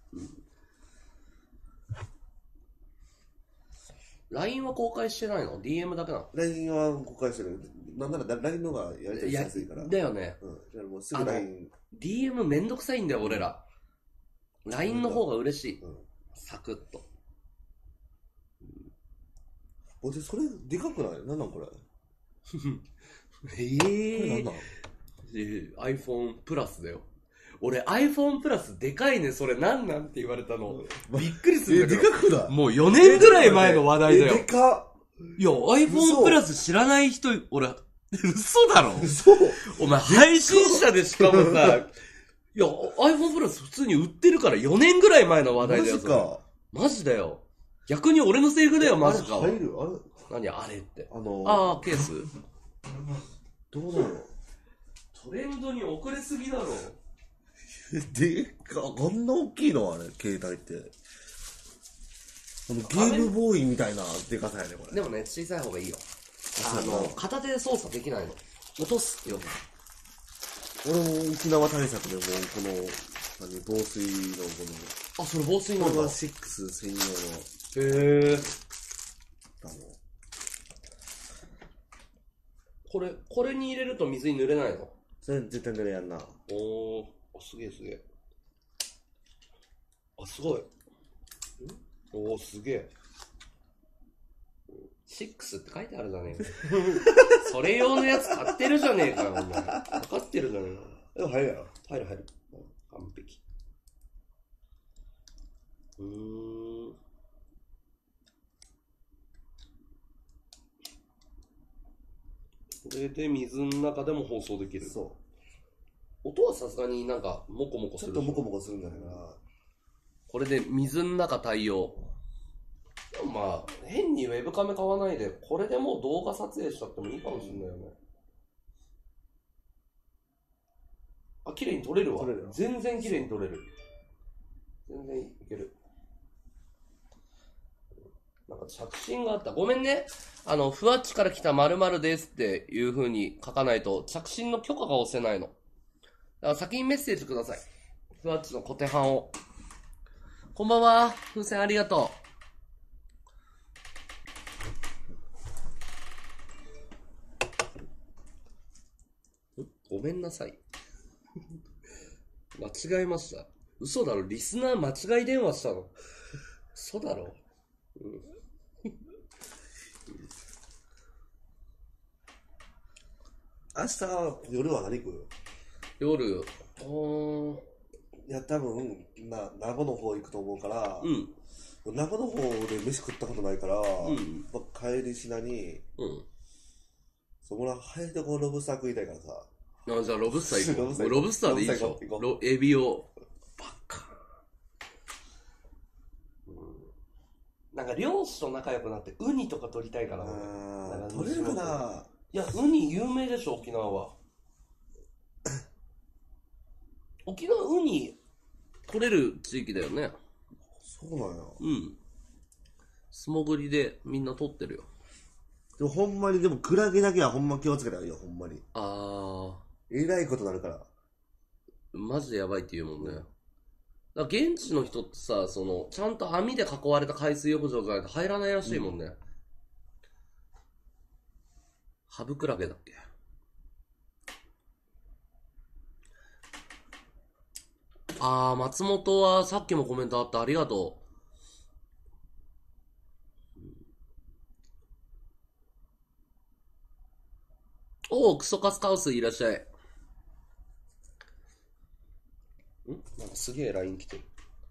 ライン は公開してないの？ ディーエム だけなの？ ライン は公開してる。なんなら ライン の方がやりたりしやすいから。 だよね。 うん。じゃあもうすぐ ライン。 ディーエム めんどくさいんだよ、俺ら。ライン の方が嬉しい。うん、サクッと。 おで、それ、でかくない？なんなんこれ。 えぇー。これなんなん？ iPhone プラスだよ。俺 iPhone プラスでかいね、それなんなんって言われたの。びっくりするんだけど。 え、でかくない？ もうよねんぐらい前の話題だよ。 え、でかっ。 いや、iPhone プラス知らない人、俺、嘘だろ？ 嘘？ お前配信者でしかもさ、いや、iPhone プラス普通に売ってるからよねんぐらい前の話題だよ。 マジか。 マジだよ。逆に俺のセリフだよ、マジか。 あれ入る？あれ？ 何あれって。 あのー、 あー、ケース？ どうだろう？ トレンドに遅れすぎだろ。 でか、あんな大きいのあれ、携帯って。あのゲームボーイみたいなでかさやね、これ。 でもね、小さい方がいいよ。あの、片手で操作できないの。落とすってよ。 俺も沖縄対策でも、この、何、防水のこの。あ、それ防水のこれはろく専用の。 へぇー。だもん。これ、これに入れると水に濡れないの？ それ絶対寝るやんな。 おー、あ、すげえすげえ。あ、すごい。おー、すげえ。シックスって書いてあるじゃねえか。それ用のやつ買ってるじゃねえかよ、お前。分かってるじゃねえか。 でも入るやろ。 入る入る。完璧。うーん。これで水の中でも放送できる。 そう。 音はさすがになんかモコモコする。 ちょっとモコモコするんじゃないかな。 これで水の中対応。まあ、変にウェブカメ買わないで、これでもう動画撮影しちゃってもいいかもしれないよね。あ、綺麗に撮れるわ。 撮れるよ。 全然綺麗に撮れる。全然いける。なんか着信があった。ごめんね。あの、ふわっちから来た〇〇ですっていう風に書かないと、着信の許可が押せないの。だから先にメッセージください。ふわっちの小手半を。こんばんは。風船ありがとう。ごめんなさい。間違えました。嘘だろ。リスナー間違い電話したの。嘘だろ。うん。 明日夜は何食う？ 夜、おー。 いや、多分、な、名護の方行くと思うから、 うん。 名護の方で飯食ったことないから、 うんまあ、帰りしなに、 うん。 そこら早いとこロブスター食いたいからさ。 あ、じゃあロブスター行こう。 ロブスター行こうロブスターでいいでしょロブスター行こうロエビを。バカ。うん。なんか漁師と仲良くなってウニとか取りたいから俺。 あー、取れるかな？ いや、ウニ有名でしょ、沖縄は。沖縄ウニ取れる地域だよね。 そうなんや。 うん。素潜りでみんな取ってるよ。 でもほんまに、でもクラゲだけはほんま気をつけたらいいよ、ほんまに。 あえらいことなるから。 ー、マジでやばいって言うもんね。だから現地の人ってさ、その、ちゃんと網で囲われた海水浴場じゃないと入らないらしいもんね。うん、ハブクラゲだっけ。あー、松本はさっきもコメントあった。ありがとう。おー、クソカスカウスいらっしゃい。んなんかすげえ ライン 来てる。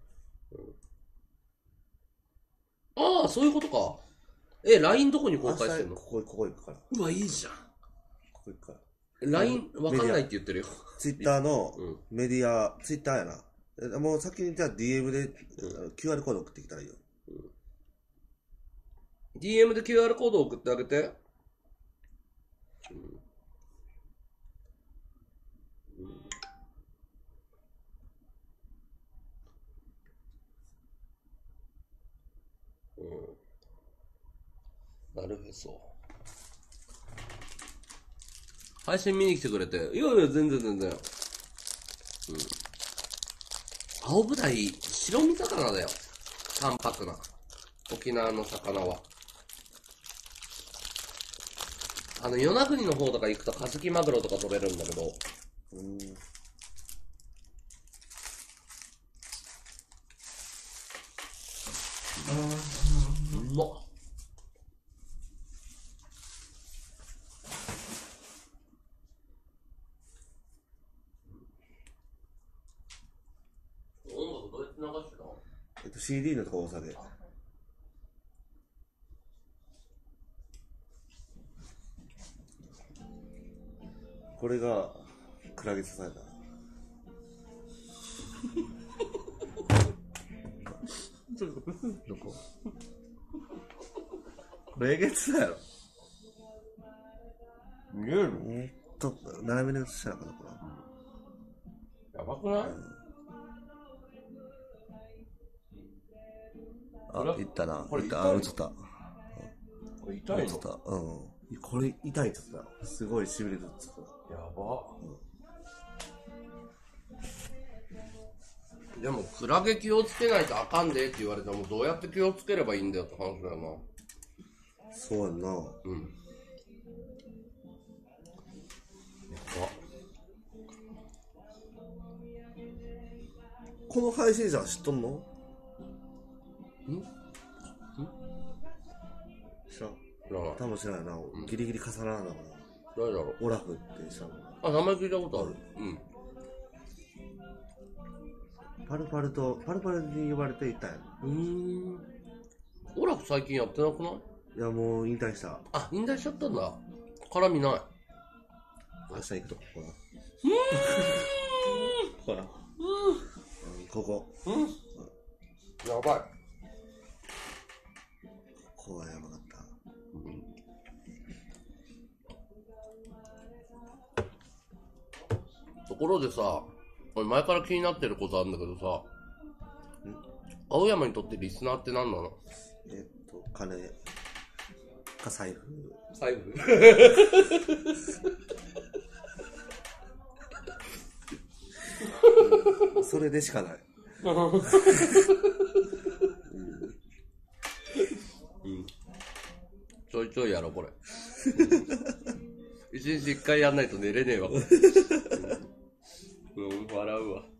うん、ああ、そういうことか。え、ライン どこに公開してんの？ ここ、ここ行くから。 うわ、いいじゃん。 ここ行くから。 ライン わかんないって言ってるよ。 ツイッターのメディア、ツイッターやな。もう先にじゃあ ディーエム で、うん、キューアール コード送ってきたらいいよ。うん、 ディーエム で キューアール コード送ってあげて。うん、うん、なるへそ。配信見に来てくれて。いやいや、全然全然。うん。青ブダイ、白身魚だよ。淡白な。沖縄の魚は。あの、与那国の方とか行くとカジキマグロとか取れるんだけど。うん。うまっ。 えっと、シーディー のとこ押さで。これが、クラゲ刺された。どこ？これえげつだよ。 見える？ えっと、斜めに写したのかな、これ。やばくない？ うん、あ、いったな。 これいった。あ、映った。これ痛いの？ 映った。うん。これ痛いって言ってた。すごいしびれるって言ってた。 やば。うん、でも、クラゲ気をつけないとあかんでって言われても、どうやって気をつければいいんだよって話だよな。 そうやんな。 うん。やば。 この配信者知っとんの？ん？ん？知らん。 知らない。 多分知らないな。ギリギリ重ならんだから。 誰だろう。 オラフって知らんの？ あ、名前聞いたことある。うん。 パルパルと、パルパルに呼ばれていたんや。 うーん。オラフ最近やってなくない？ いや、もう引退した。 あ、引退しちゃったんだ。絡みない。 明日行くとこ、ほら。 うほら。 ーん。 ここ。 うん。やばい。 ここはやばかった。 ところでさ、俺前から気になってることあるんだけどさ、青山にとってリスナーって何なの？ えっと、金か財布。 財布うん、それでしかない。うん、うん、 ちょいちょいやろこれ。一日一回やんないと寝れねえわ。うん、うん、笑うわ。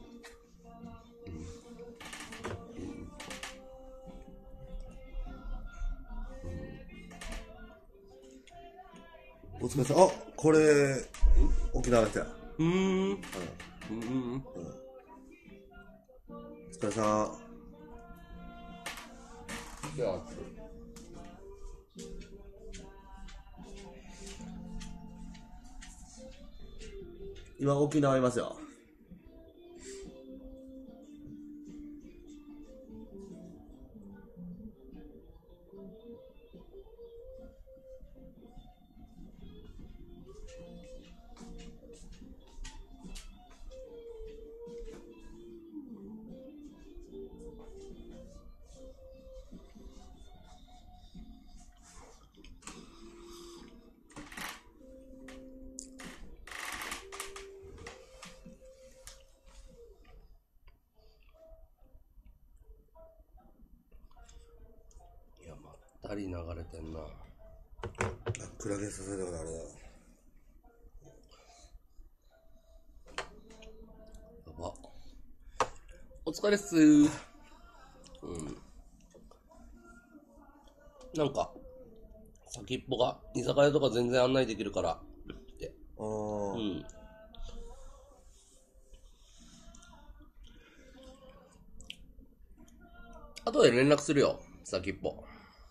お疲れさん。あ、これ沖縄の人や。 うーん。うん。うん。 うん。お疲れさん。 じゃあ。 今沖縄いますよ。 たり流れてんな。 クラゲさせたことあれだ。 やば。お疲れっすー。うん。なんか、先っぽが居酒屋とか全然案内できるからって。 ああ。 うん。後で連絡するよ、先っぽ。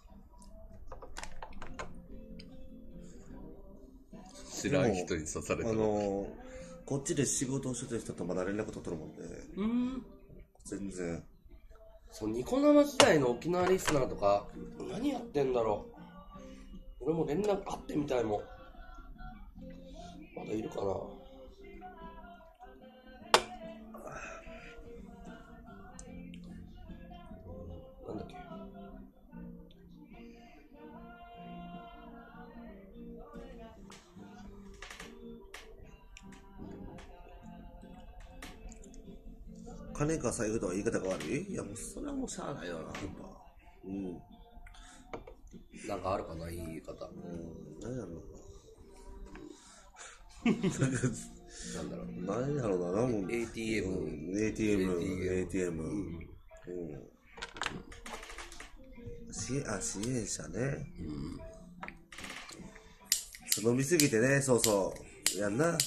知らん人に刺された。 あのー、こっちで仕事をしてる人とまだ連絡取ってるもんで。 うん。 全然。 そう、ニコ生時代の沖縄リスナーとか、何やってんだろう。俺も連絡あってみたいもん。まだいるかな。なんだっけ。 金か財布とは言い方が悪い？いやもうそれはもうしゃあないよな、やっぱ。うん。 なんかあるかな、言い方。 うん、何やろうな。 なんだろう。 何やろうな、なんも。 エーティーエム。 うん、エーティーエム。エーティーエム。うん。支あ、支援者ね。うん。飲みすぎてね、そうそう。やんな。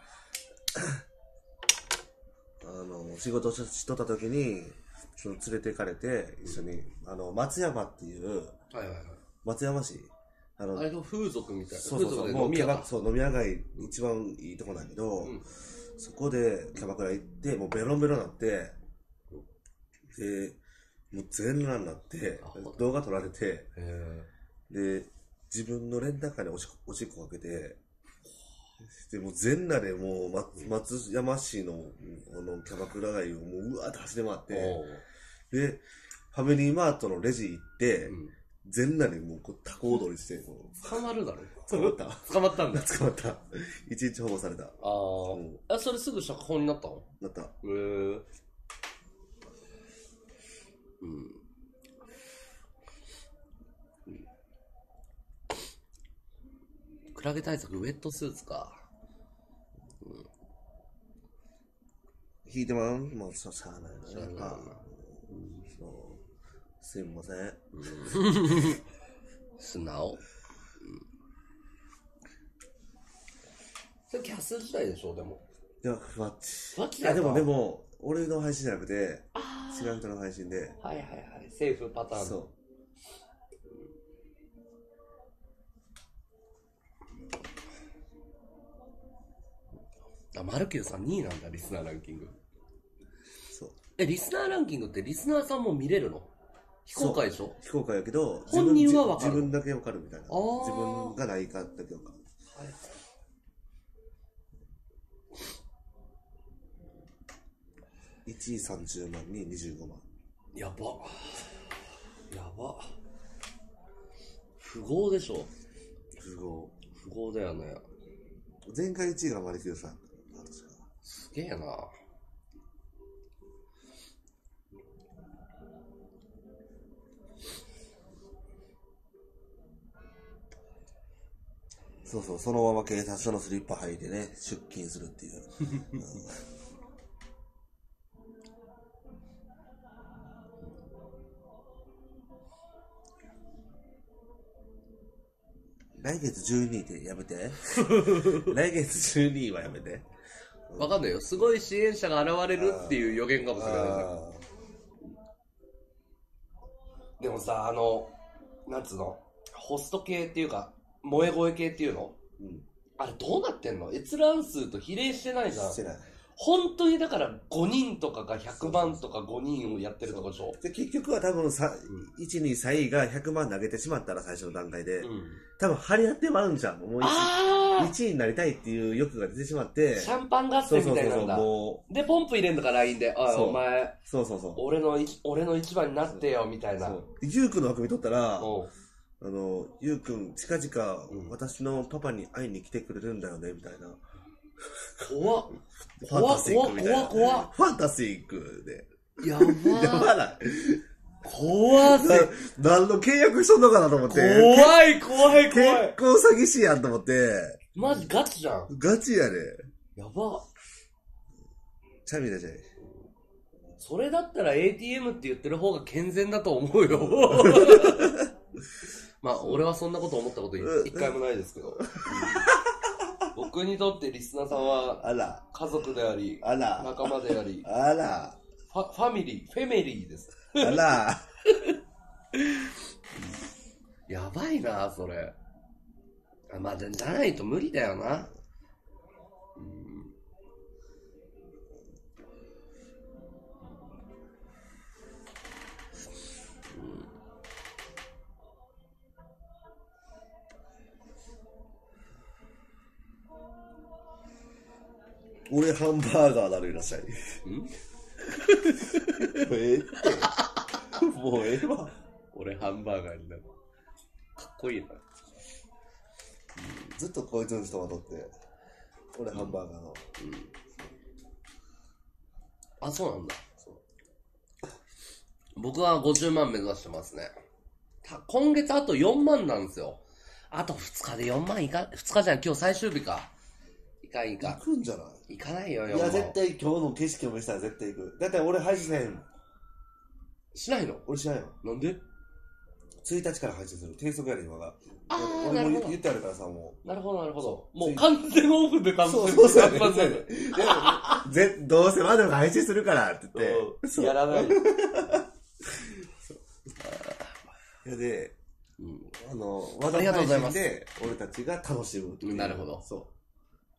あの、仕事しとった時に、その連れて行かれて、一緒に、あの、松山っていう、 はいはいはい。 松山市。あの、 あれの風俗みたいな。 そうそうそう、もうキャバ、そう、飲み屋街一番いいとこなんだけど、うん、そこでキャバクラ行って、もうベロンベロンになって、で、もう全裸になって、動画撮られて、で、自分のレンタカーにおしおしっこかけて、でもう全裸でもう松山市のあのキャバクラ街をもううわーって走り回って、で、ファミリーマートのレジ行って、うん、全裸でもうこうタコ踊りして、 捕まるだろ。 捕まった捕まったんだ。 捕まった。一日保護された。ああ、うん、あ。それすぐ釈放になったの？ なった。へえー。うん。クラゲ対策、ウェットスーツか。 引いてまんもうしゃあないな。 しゃあないな。 うん、そう。すいません。うん、 素直。うん。それキャス時代でしょ、でも。 いや、ふわっち。 ふわっちいや、でも、でも、俺の配信じゃなくて、違う人の配信で。 はいはいはい。セーフパターン。そう。あ、マルキューさんにいなんだ、リスナーランキング。そう。え、リスナーランキングってリスナーさんも見れるの？非公開でしょ？ 非公開やけど、 本人は分かる。 自分だけ分かるみたいな。自分がないかだけ分かる。はいはい。いちいさんじゅうまんににじゅうごまん。 やば。やば。不合でしょ？ 不合。 不合だよね。 前回いちいがマリキューさん。 すげえな。 そうそう、そのまま警察署のスリッパ履いてね、出勤するっていう。うん、来月じゅうにってやめて。来月じゅうにはやめて。 わかんないよ。すごい支援者が現れるっていう予言かもしれない。でもさ、あの、なんつうの、ホスト系っていうか、萌え声系っていうの、うん、あれどうなってんの？閲覧数と比例してないじゃん。してない。本当にだからごにんとかがひゃくまんとかごにんをやってるとこでしょ。 で結局は多分さ、うん、いち、に、さんいがひゃくまん投げてしまったら最初の段階で、うん、多分張り合ってまうんじゃん。もういちいになりたいっていう欲が出てしまって。 シャンパン合戦みたいなんだ。そうそうそうもうで、ポンプ入れんのか ライン で、あ、お前、 そうそうそう。 俺の、俺の一番になってよ、みたいな。 ゆうくんの枠見とったら、あの、ゆうくん、近々、私のパパに会いに来てくれるんだよね、みたいな。 怖っ。怖っ、怖っ、怖っ、怖っ。 ファンタスティックで。 やばー。 やばない。 怖っ。 何の契約しとんのかなと思って。 怖い、怖い、怖い。 結構詐欺師やんと思って。 マジガチじゃん。 ガチやね。 やば。 チャミだじゃい。 それだったら エーティーエム って言ってる方が健全だと思うよ。まあ、俺はそんなこと思ったこと一回もないですけど。僕にとってリスナーさんは、あら、家族であり、あら、仲間であり、 あら、 ファ、ファミリー、フェメリーです。 あら。 やばいな、それ。あ、まあ、じゃないと無理だよな。うん、 俺ハンバーガーなるいらっしゃい。んええって。もうええわ。 俺ハンバーガーになる。かっこいいな。 ずっとこいつの人がとって。俺ハンバーガーの。うんうん、 あ、そうなんだ。そう僕はごじゅうまん目指してますね。今月あとよんまんなんですよ。あとふつかでよんまんいか、ふつかじゃん、今日最終日か。いかんいかん。 行くんじゃない？ 行かないよ、 いや、絶対今日の景色を見せたら絶対行く。だって俺配信しないもん。 しないの？ 俺しないよ。 なんで？ ついたちから配信する。低速やね、今が。 ああ、 俺も言ってあるからさ、もう。なるほど、なるほど。もう完全オフで多分。 そうそうそう。ぜどうせまでも配信するからって言って。 やらない。 で、うん、あの、わざと配信で俺たちが楽しむ。 なるほど。 そう。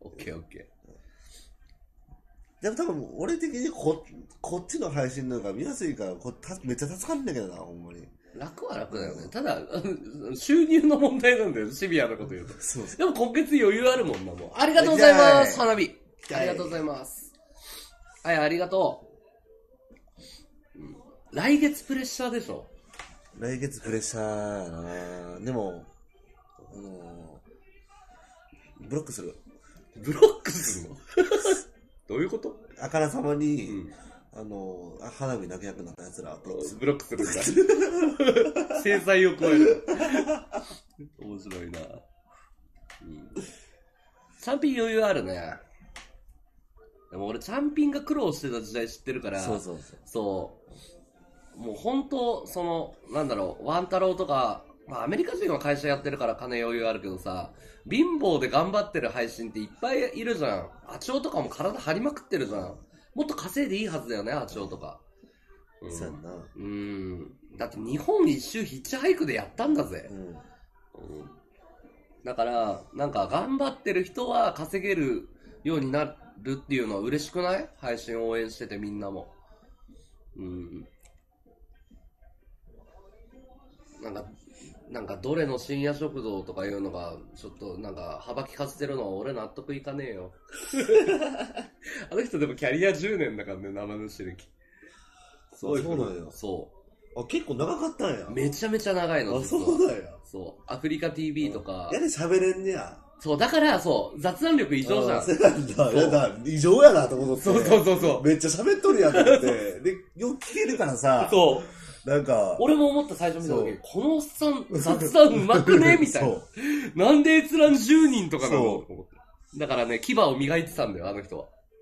オッケーオッケー。でも多分俺的にここっちの配信の方が見やすいからこためっちゃ助かるんだけどな、ほんまに。 楽は楽だよね。ただ、収入の問題なんだよ、シビアなこと言うと。そうそう。でも今月余裕あるもんな、もう。ありがとうございます、花火。ありがとうございます。はい、ありがとう。うん、来月プレッシャーでしょ。 来月プレッシャーやな。でも、あのー、ブロックする。 ブロックするのどういうこと？ あからさまに、うん、あのー、花火投げ役になったやつらブロックする。ブロックするんだ。制裁を加える。面白いな。うん、チャンピン余裕あるね。 でも俺チャンピンが苦労してた時代知ってるから、 そうそうそう。 そうもう本当そのなんだろうワン太郎とか、まあアメリカ人は会社やってるから金余裕あるけどさ、貧乏で頑張ってる配信っていっぱいいるじゃん。アチョウとかも体張りまくってるじゃん。もっと稼いでいいはずだよね、アチョウとか。 うん、そうやんな。 うん。だって日本一周ヒッチハイクでやったんだぜ。うん。うん、だからなんか頑張ってる人は稼げるようになるっていうのは嬉しくない？配信応援しててみんなも。うん。なんか、なんかどれの深夜食堂とかいうのがちょっとなんか幅利かせてるのは俺納得いかねえよ。あの人でもキャリアじゅうねんだからね、生主歴。 そうそうなんや。 そう。 あ、結構長かったんや。 めちゃめちゃ長いの。 あ、そうだよ。 そう。アフリカ ティーブイ とか。 やで喋れんねや。 そう、だから、そう、雑談力異常じゃん。 そうなんだ。やだ、異常やなと思って。 そうそうそうそう。 めっちゃ喋っとるやんと思って。で、よく聞けるからさ。 そう。 なんか。 俺も思った最初見た時、このおっさん、雑談うまくねみたいな。なんで閲覧じゅうにんとかなのだからね、牙を磨いてたんだよ、あの人は。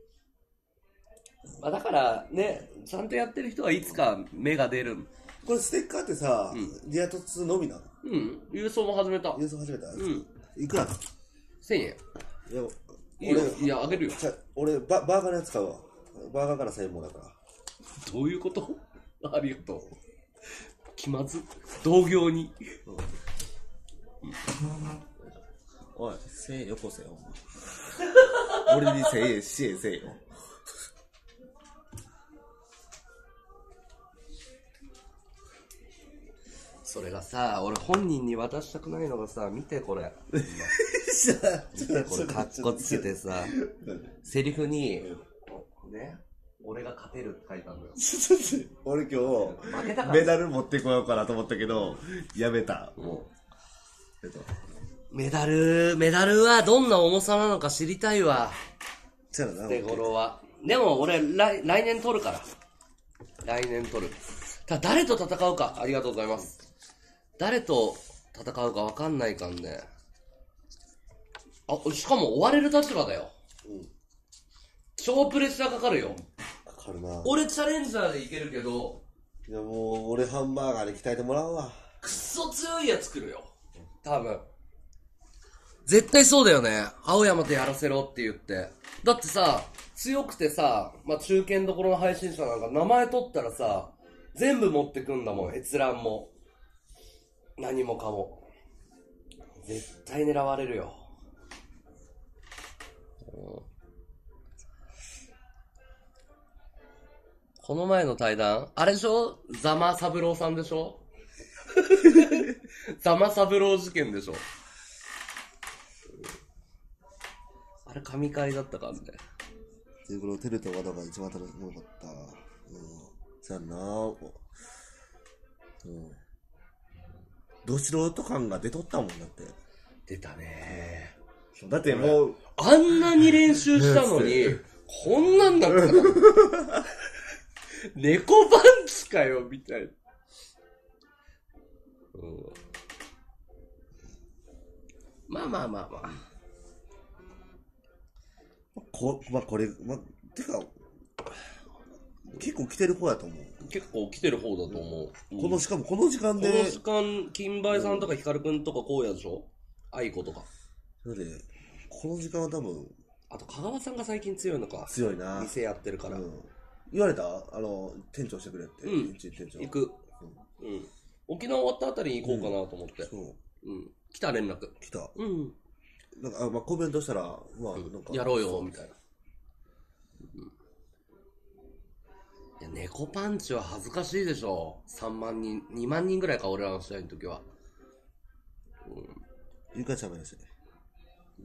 まあ、だからね、ちゃんとやってる人はいつか芽が出る。 これステッカーってさ、うん、リア凸のみなの？ うん。郵送も始めた。 郵送始めた。 うん。 いくら？ せんえん。 いや、 いいよ。いや、あげるよ。 俺バ、バーガーのやつ買うわ。バーガーからせんえんもだから。 どういうこと？ありがとう。気まず。同業に。うん、 おい、せんえんよこせよ。俺にせんえん支援せえよ。 それがさ、俺本人に渡したくないのがさ、見てこれ。見てこれ、カッコつけてさ、セリフに、ね、俺が勝てるって書いたんだよ。 俺今日、メダル持ってこようかなと思ったけど、やめた。もう。 メダル、メダルはどんな重さなのか知りたいわ。 そうやな。 手頃は。でも俺来、来年取るから。来年取る。ただ誰と戦うか。ありがとうございます。誰と戦うか分かんないかんね。あ、しかも追われる立場だよ。うん。超プレッシャーかかるよ。 かかるな。 俺チャレンジャーでいけるけど。 いやもう、俺ハンバーガーで鍛えてもらうわ。 くっそ強いやつ来るよ。多分。絶対そうだよね。青山とやらせろって言って。だってさ、強くてさ、まあ、中堅どころの配信者なんか名前取ったらさ、全部持ってくんだもん、閲覧も。何もかも。絶対狙われるよ。うん、この前の対談あれでしょ？ザマサブローさんでしょ？ザマサブロー事件でしょ？あれ神回だったからね。 ということで、テルとワダが一番楽しかった。うん。そうやんな。うん。ど素人感が出とったもんだって。 出たねー。だってもう、 あんなに練習したのに、こんなんだったの。猫パンチかよ、みたいな。うん、まあまあまあまあ。 こ、まあこれ、まあ、てか、結構来てる方やと思う。 結構来てる方だと思う。 うん、この、しかもこの時間で。 この時間、金梅さんとかヒカルくんとかこうやでしょ？愛子とか。 それで、この時間は多分。 あと、香川さんが最近強いのか。 強いな。 店やってるから。うん、 言われた？あの、店長してくれって。 うん。店長。行く。うん。うん、沖縄終わったあたりに行こうかなと思って。うん、そう。うん。来た連絡。 来た。 うん。 なんか、あ、まあ、コメントしたら、まあ、なんか。 やろうよ、みたいな。うん。いや、猫パンチは恥ずかしいでしょ。さんまんにん、にまんにんぐらいか、俺らの試合の時は。 うん。ゆかちゃんもやしね。うん。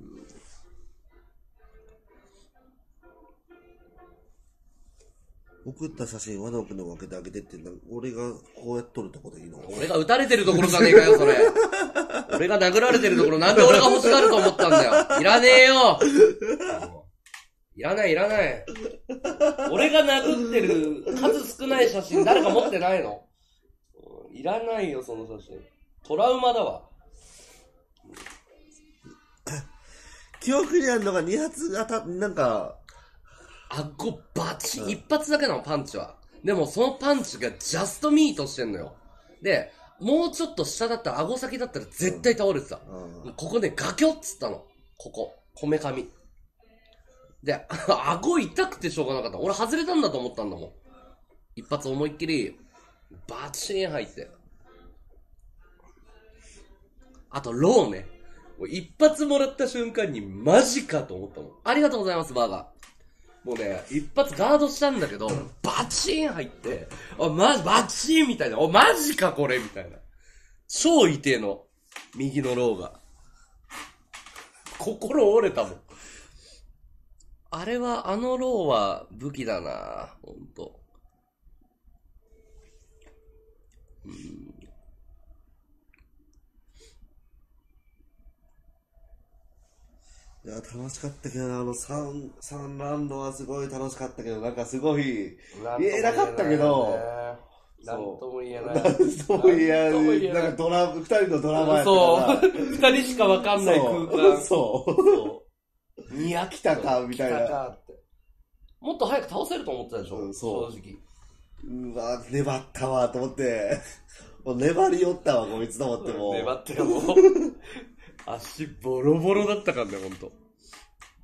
送った写真、和田君の分けてあげてって、俺がこうやっとるとこでいいの？ 俺が撃たれてるところじゃねえかよ、それ。俺が殴られてるところ、なんで俺が欲しがると思ったんだよ。いらねえよ。いらない、いらない。俺が殴ってる数少ない写真、誰か持ってないの？いらないよ、その写真。トラウマだわ。 記憶にあるのがに発当た、なんか、 顎バチ、うん、一発だけなの、パンチは。でもそのパンチがジャストミートしてんのよ。で、もうちょっと下だったら、顎先だったら絶対倒れてた。うん、ここでガキョッつったの。ここ。こめかみ。で、顎痛くてしょうがなかった。俺外れたんだと思ったんだもん。一発思いっきり、バチーン入って。あと、ローね。もう一発もらった瞬間にマジかと思ったもん。ありがとうございます、バーガー。もうね、一発ガードしたんだけど、バチーン入って、あ、まじ、バチーンみたいな。お、マジかこれみたいな。超痛えの。右のローが。心折れたもん。あれは、あのローは武器だなほんと。うん。 いや、楽しかったけどな、あの3、三ラウンドはすごい楽しかったけど、なんかすごい、言えなかったけど、 なんとも言えない。 なんとも言えない。なんかドラ、二人のドラマやったから。 そう。二人しかわかんない空間。 そう。そう。 にや来たか、みたいな。来たかって。 もっと早く倒せると思ってたでしょ、うん、そう。正直。 うわ、粘ったわ、と思って。もう粘りよったわ、こいつと思っても。 粘ってよ、もう。足ボロボロだったからね、ほんと。うん。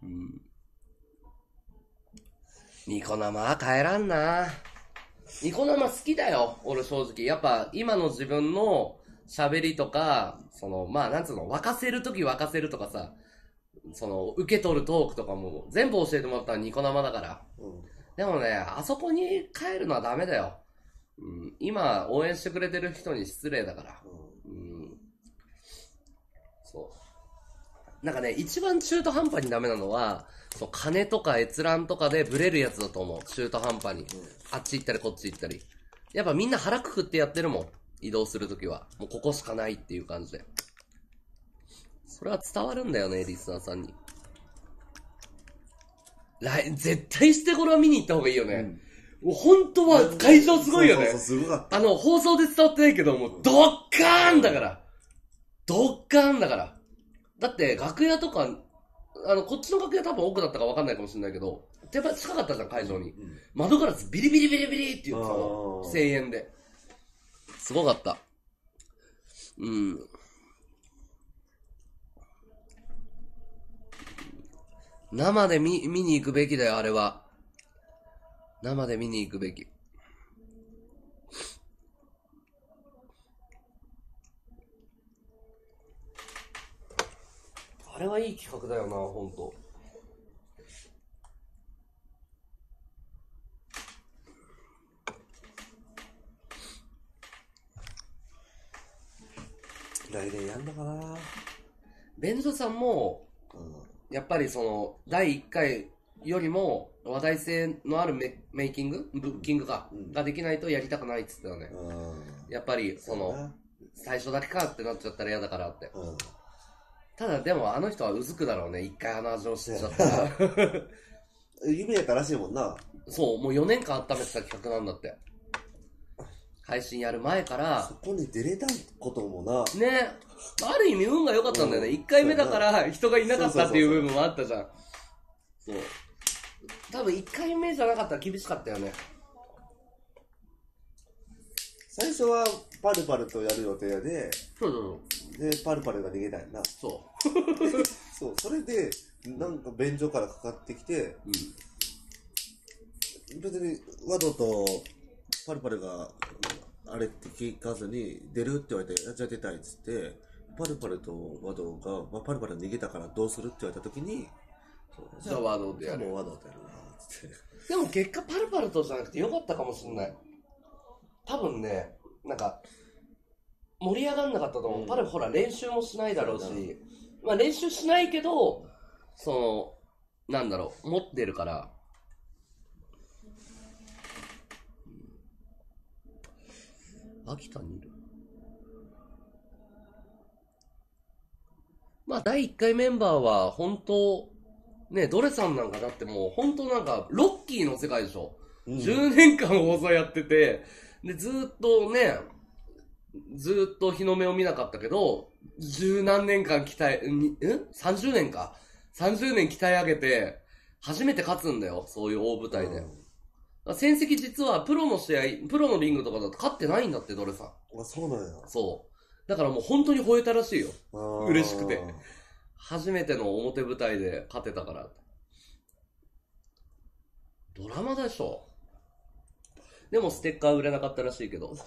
ニコ生は帰らんな。ニコ生好きだよ、俺正直。やっぱ、今の自分の喋りとか、その、まあ、なんつうの、沸かせるとき沸かせるとかさ、その、受け取るトークとかも、全部教えてもらったらニコ生だから。うん、でもね、あそこに帰るのはダメだよ。うん、今、応援してくれてる人に失礼だから。うん、うん、そう。なんかね、一番中途半端にダメなのは、そう、金とか閲覧とかでブレるやつだと思う。中途半端に。うん、あっち行ったりこっち行ったり。やっぱみんな腹くくってやってるもん。移動するときは。もうここしかないっていう感じで。それは伝わるんだよね、リスナーさんに。来、絶対してこれは見に行った方がいいよね。うんもう本当は会場すごいよね。そうそうそうすごかった。あの、放送で伝わってないけど、もうドッカーンだから。ドッカーンだから。だって、楽屋とか、あの、こっちの楽屋多分奥だったか分かんないかもしれないけど、手前近かったじゃん、会場に。うん、窓ガラスビリビリビリビリって言ってたの。声援で。すごかった。うん。生で見、見に行くべきだよ、あれは。生で見に行くべき。あれはいい企画だよな、ほんと。 来年やんのかな。 便所さんも、うん、やっぱりその、だいいっかいよりも、話題性のある メ, メイキングブッキングか、うん、ができないとやりたくないっつってたよね。うん、やっぱり、その、最初だけかってなっちゃったら嫌だからって。うん、ただでもあの人はうずくだろうね、一回あの味を知っちゃったら。 夢やったらしいもんな。 そう、もうよねんかん温めてた企画なんだって。配信やる前から。 そこに出れたこともな。 ね。ある意味運が良かったんだよね。いっかいめだから人がいなかったっていう部分もあったじゃん。そう。多分いっかいめじゃなかったら厳しかったよね。 最初はパルパルとやる予定で、 そうそうそう。で、パルパルが逃げたんやな。 そう。 そう、それで、なんか便所からかかってきて、うん、別にワドとパルパルがあれって聞かずに出るって言われて、じゃあ出たいっつって、パルパルとワドが、まあ、パルパル逃げたからどうするって言われたときに、 じゃあワドでやる。 もうワドでやるなっつって。 でも結果パルパルとじゃなくてよかったかもしんない。多分ね、なんか、盛り上がんなかったと思う。うん、パルほら練習もしないだろうし、まあ練習しないけど、その、なんだろう、持ってるから。秋田にいる。まあだいいっかいメンバーは本当、ね、ドレさんなんかだってもう本当なんかロッキーの世界でしょ。うん、じゅうねんかん放送やってて、で、ずーっとね、ずーっと日の目を見なかったけど、十何年間鍛え、ん ?さんじゅうねんか。さんじゅうねん鍛え上げて、 初めて勝つんだよ、そういう大舞台で。うん、戦績実はプロの試合、プロのリングとかだと勝ってないんだって、ドレさん。 あ、そうなんや。 そう。だからもう本当に吠えたらしいよ。嬉しくて。初めての表舞台で勝てたから。ドラマでしょ。でもステッカー売れなかったらしいけど。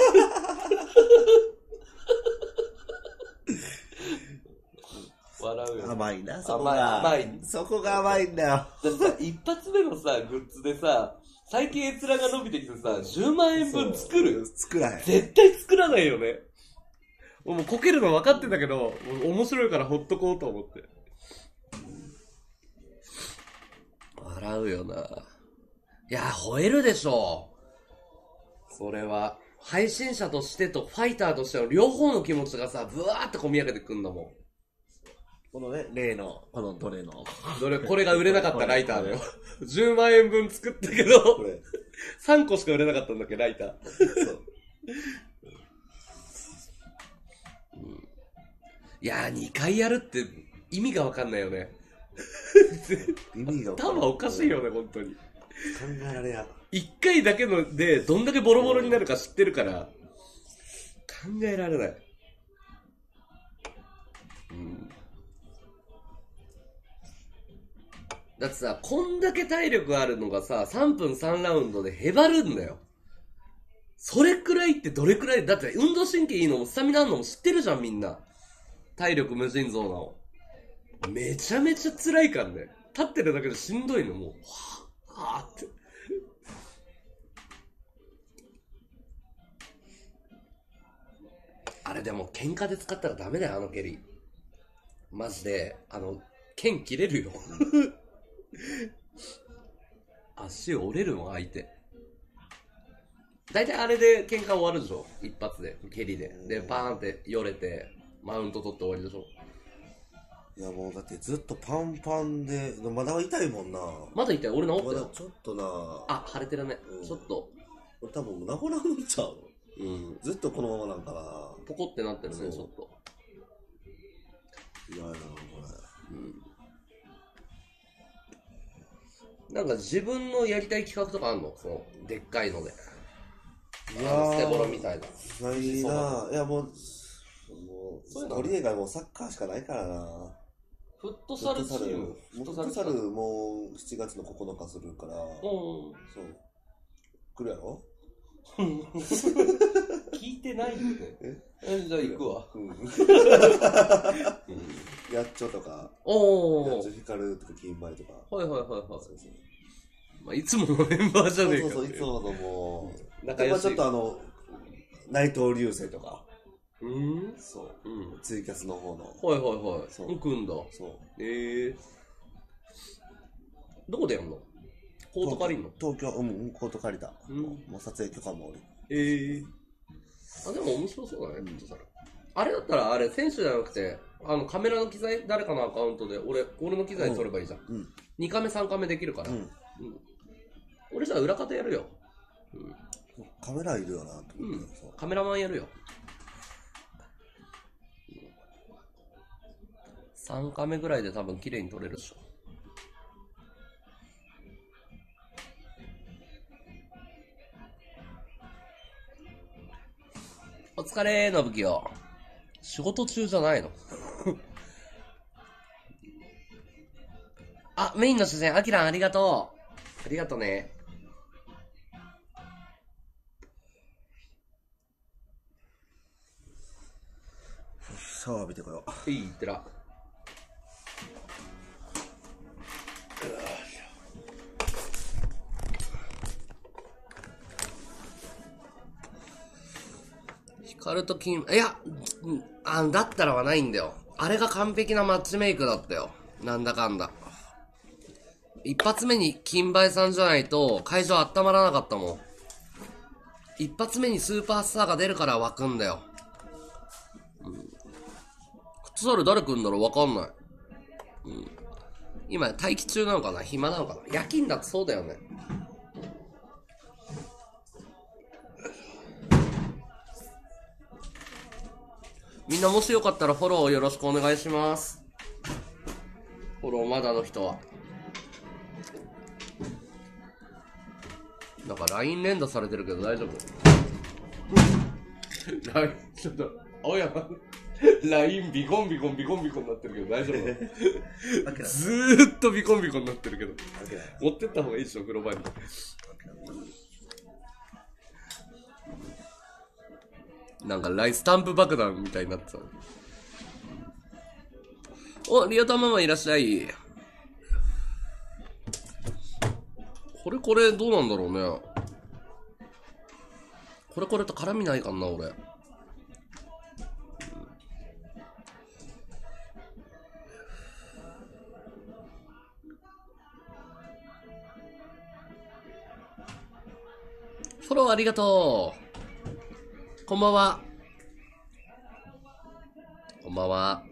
笑うよ。 甘いな、そこが。甘い。そこが甘いんだよ。だってさ、一発目のさ、グッズでさ、最近閲覧が伸びてきてさ、じゅうまんえんぶん作る？ 作らない。 絶対作らないよね。もうこけるの分かってたけど、面白いからほっとこうと思って。笑うよな。いや、吠えるでしょ。それは。配信者としてとファイターとしての両方の気持ちがさ、ブワーって込み上げてくんだもん。 このね、例の、このどれの。 どれ、これが売れなかったライターだよ。じゅうまんえんぶん作ったけど、これさんこしか売れなかったんだっけ、ライター。そう。うん、いやー、にかいやるって意味がわかんないよね。意味がわかんない。頭おかしいよね、本当に。 考えられや。 いっかいだけので、どんだけボロボロになるか知ってるから、考えられない。うん。だってさ、こんだけ体力あるのがさ、さんぷんさんラウンドでへばるんだよ。それくらいってどれくらい、だって運動神経いいのもスタミナあるのも知ってるじゃん、みんな。体力無尽蔵なの。めちゃめちゃ辛いからね。立ってるだけでしんどいの、もう。はぁ、はぁって。あれでも喧嘩で使ったらダメだよ、あの蹴り。マジで、あの、剣切れるよ。足折れるもん、相手。大体あれで喧嘩終わるでしょ、一発で、蹴りで。で、パーンってよれて、マウント取って終わりでしょ。 いやもうだってずっとパンパンで、まだ痛いもんな。 まだ痛い、俺治ったよ。 まだちょっとな。 あ、腫れてるね、うん、ちょっと。 俺多分治らんちゃう。うん。ずっとこのままなんかな。 ポコってなってるね、ちょっと。 いやいや、これ。うん。 なんか自分のやりたい企画とかあんの？そのでっかいので。いやー、ステボロみたいな。 ないな。いやもう、もう、そういうの。取り柄がもうサッカーしかないからな。 フットサルチーム。 フットサルもうしちがつのここのかするから。うん。そう。来るやろ？ 聞いてないって。え？じゃあ行くわ。うん。 やっちょとか。 おー。 やっちょ光るとか金前とか。 はいはいはいはい。そうそう。まあいつものメンバーじゃねえか。 そうそうそう、いつものもう。仲良し。ちょっとあの、内藤流星とか。 うん。 そう。うん。ツイキャスの方の。 はいはいはい。そう。行くんだ。 そう。 ええ。どこでやんの？コート借りんの？ 東京、うん、コート借りた。うん。もう撮影許可もおる。 ええ。あ、でも面白そうだね、フットサル。あれだったら、あれ、選手じゃなくて、あの、カメラの機材、誰かのアカウントで、俺、俺の機材取ればいいじゃん。うん。にカメ、さんカメできるから。うん。うん。俺じゃあ裏方やるよ。 うん。カメラいるよな、と思って。うん。 カメラマンやるよ。さんカメぐらいで多分綺麗に撮れるでしょ。お疲れー、のぶきよ。仕事中じゃないの？あ、メインの主戦、アキランありがとう。ありがとうね。 シャワー浴びてこよう。 いいってら。光ると金、いや、あ、だったらはないんだよ。あれが完璧なマッチメイクだったよ。なんだかんだ。一発目に金梅さんじゃないと会場温まらなかったもん。一発目にスーパースターが出るから湧くんだよ。うん。フットサル誰組んだろうわかんない。うん。今待機中なのかな？暇なのかな？夜勤だってそうだよね。みんなもしよかったらフォローよろしくお願いします。フォローまだの人は。 なんか ライン 連打されてるけど大丈夫？ライン、ちょっと、青山、ライン ビコンビコンビコンビコンになってるけど大丈夫？ずーっとビコンビコンになってるけど。持ってった方がいいでしょ、風呂場に。なんかラインスタンプ爆弾みたいになってた。お、リオタママいらっしゃい。これこれどうなんだろうね。これこれと絡みないかな俺。フォローありがとう。こんばんは。こんばんは。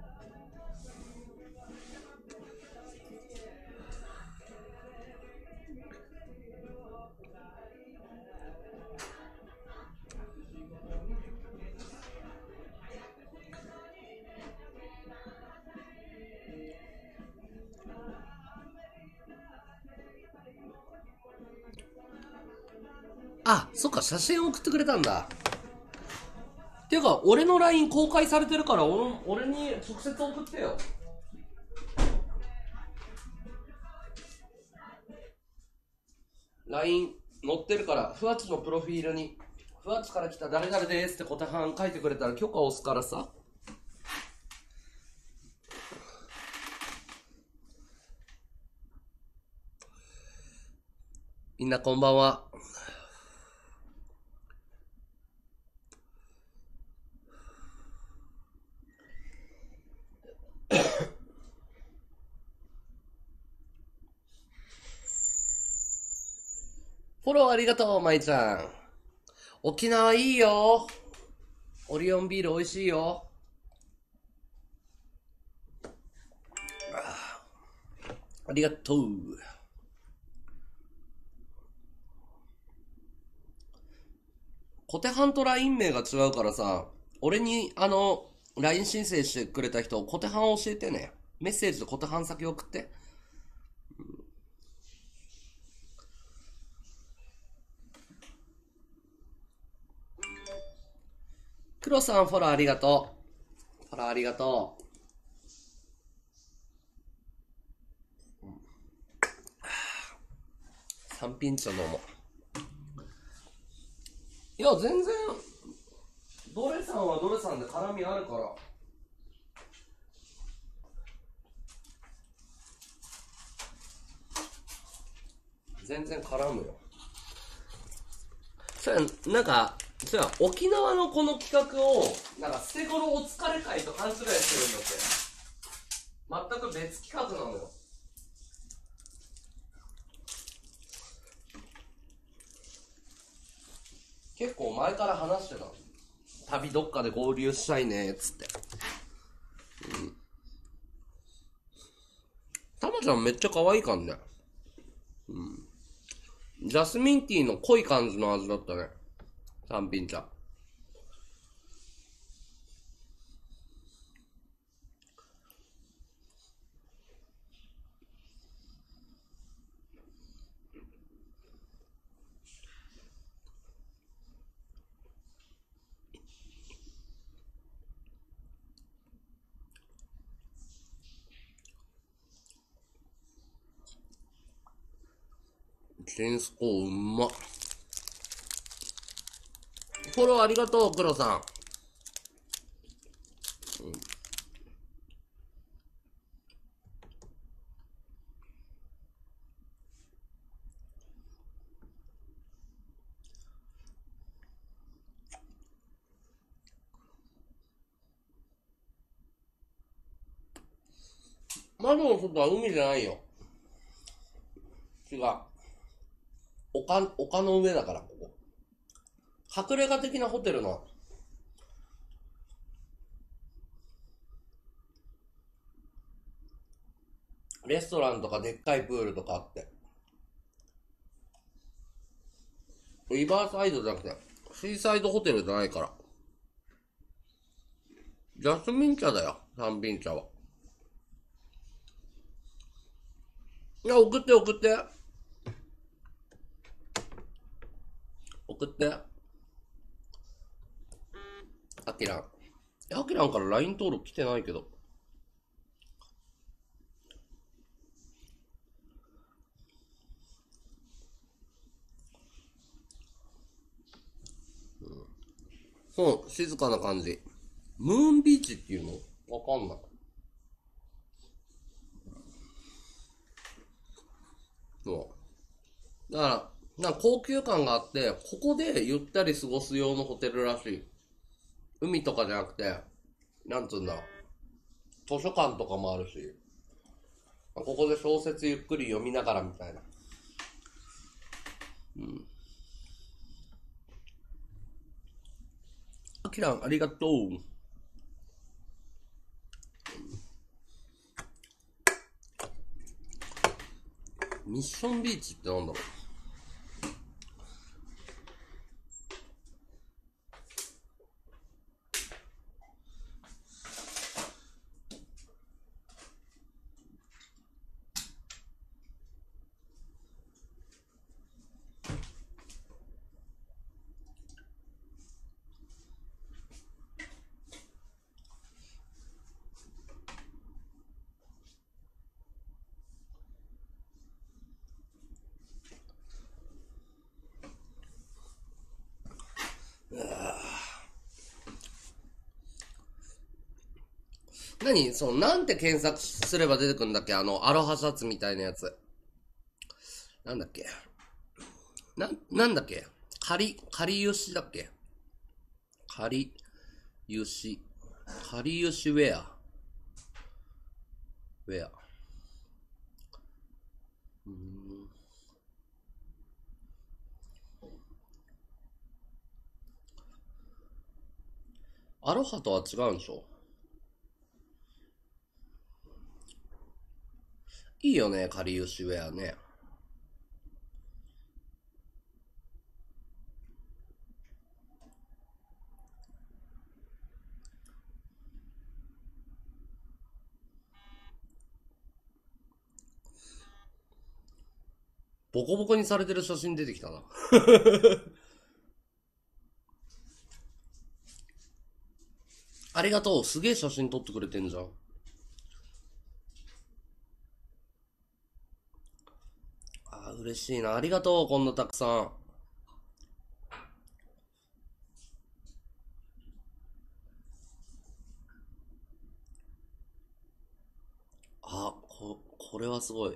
あ、そっか、写真送ってくれたんだ。ていうか、俺の ライン 公開されてるから、俺、俺に直接送ってよ。ライン 載ってるから、ふわちのプロフィールに、ふわちから来た誰々ですって答えはん書いてくれたら許可を押すからさ。みんなこんばんは。フォローありがとう、まいちゃん。沖縄いいよ。オリオンビール美味しいよ。ありがとう。コテハンと ライン 名が違うからさ、俺にあの ライン 申請してくれた人、コテハン教えてね。メッセージでコテハン先送って。黒さんフォローありがとう。フォローありがとう。三品茶飲もう。いや、全然、ドレさんはドレさんで絡みあるから。全然絡むよ。そや、なんか、そや、沖縄のこの企画を、なんか、捨て頃お疲れ会と勘違いしてるんだって。全く別企画なのよ。結構前から話してた。旅どっかで合流したいね、つって。うん。たまちゃんめっちゃ可愛い感じだよ。うん。ジャスミンティーの濃い感じの味だったね。単品茶。チンスコーうんま。フォローありがとう、黒さん。うん。窓の外は海じゃないよ。違う。丘、丘の上だから、ここ。隠れ家的なホテルの。レストランとかでっかいプールとかあって。リバーサイドじゃなくて、シーサイドホテルじゃないから。ジャスミン茶だよ、三品茶は。いや、送って送って。 送って。アキラン。アキランから ライン 登録来てないけど。うん、そう、静かな感じ。ムーンビーチっていうのわかんない。そう。だから、なんか高級感があって、ここでゆったり過ごす用のホテルらしい。海とかじゃなくて、なんつうんだろう。図書館とかもあるし、ここで小説ゆっくり読みながらみたいな。うん。あきらん、ありがとう。ミッションビーチってなんだろう。何そう、なんて検索すれば出てくるんだっけ、あの、アロハシャツみたいなやつ。なんだっけな、なんだっけカリ、カリユシだっけカリユシ。カリユシウェア。ウェア。うーん。アロハとは違うんでしょ。いいよね、カリユシウェアね。ボコボコにされてる写真出てきたな。ありがとう。すげえ写真撮ってくれてんじゃん。あー、嬉しいな。ありがとう。こんなたくさん。あ、こ、これはすごい。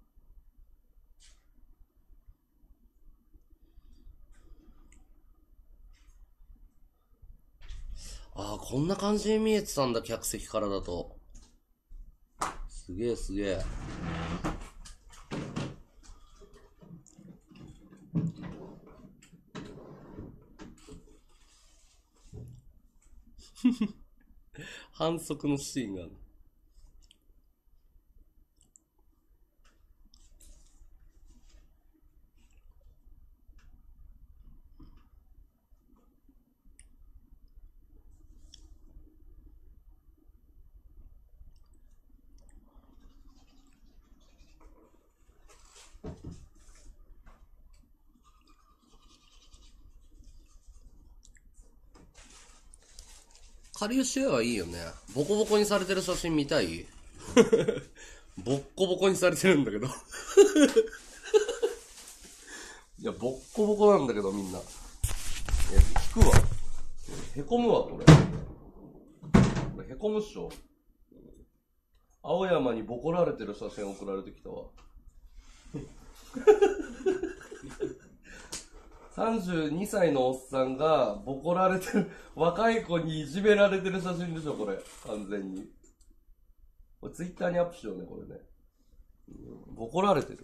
ああ、こんな感じに見えてたんだ、客席からだと。すげえすげえ。反則のシーンがある。カリウシウェアはいいよね。ボコボコにされてる写真見たい？ボッコボコにされてるんだけど。いや、ボッコボコなんだけど、みんな。いや、引くわ。へこむわ、これ。これへこむっしょ。青山にボコられてる写真送られてきたわ。さんじゅうにさいのおっさんがボコられてる、若い子にいじめられてる写真でしょ、これ。完全に。これツイッターにアップしようね、これね。ボコられてる。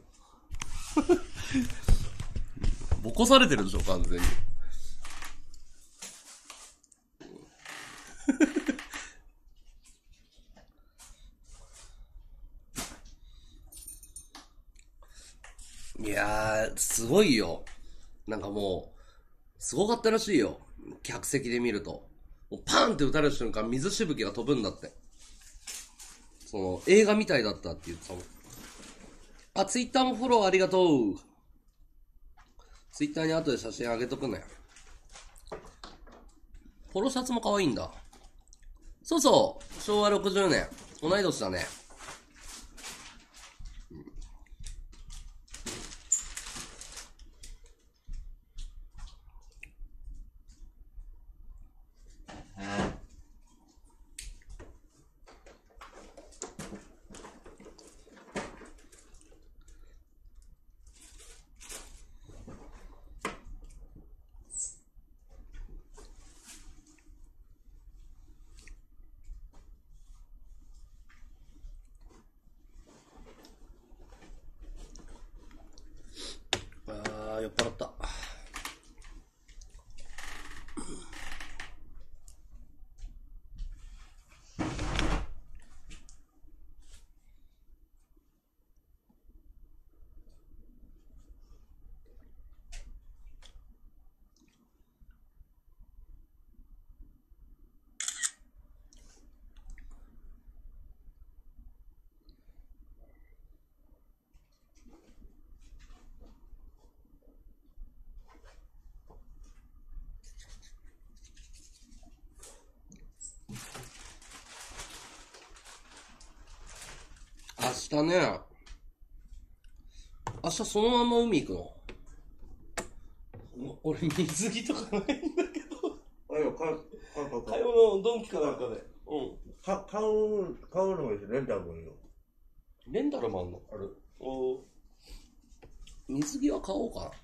ボコされてるでしょ、完全に。いやー、すごいよ。なんかもう、すごかったらしいよ。客席で見ると。もうパーンって撃たれる瞬間、水しぶきが飛ぶんだって。その、映画みたいだったって言ってたもん。あ、ツイッターもフォローありがとう。 ツイッターに後で写真あげとくね。ポロシャツも可愛いんだ。そうそう、しょうわろくじゅうねん。同い年だね。あー、酔っ払った。明日ね、明日そのまま海行くの。俺水着とかないんだけど。 あ、いや、買う、買う、買う、 買い物ドンキかなんかで。うん。 か、買う、買うのもいいし、レンタルもいいよ。 レンタルもあんの？ ある。 お水着は買おうかな。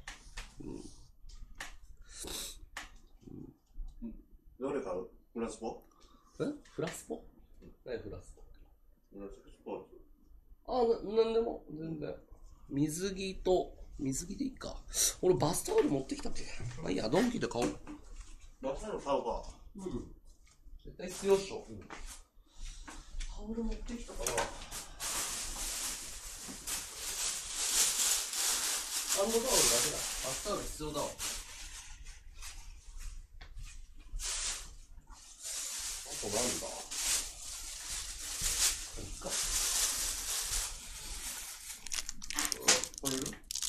うん。どれ買う？フラスポ？ え？フラスポ？何フラスポ？ フラスポーツ。 あ、な、なんでも、全然。水着と、水着でいいか。俺バスタオル持ってきたっけ？まあいいや、ドンキで買おう。 バスタオル買おうか。 うん。絶対必要っしょ。うん。タオル持ってきたかな。ハンドタオルだけだ。バスタオル必要だわ。あとなんだ？いいか。 これいる？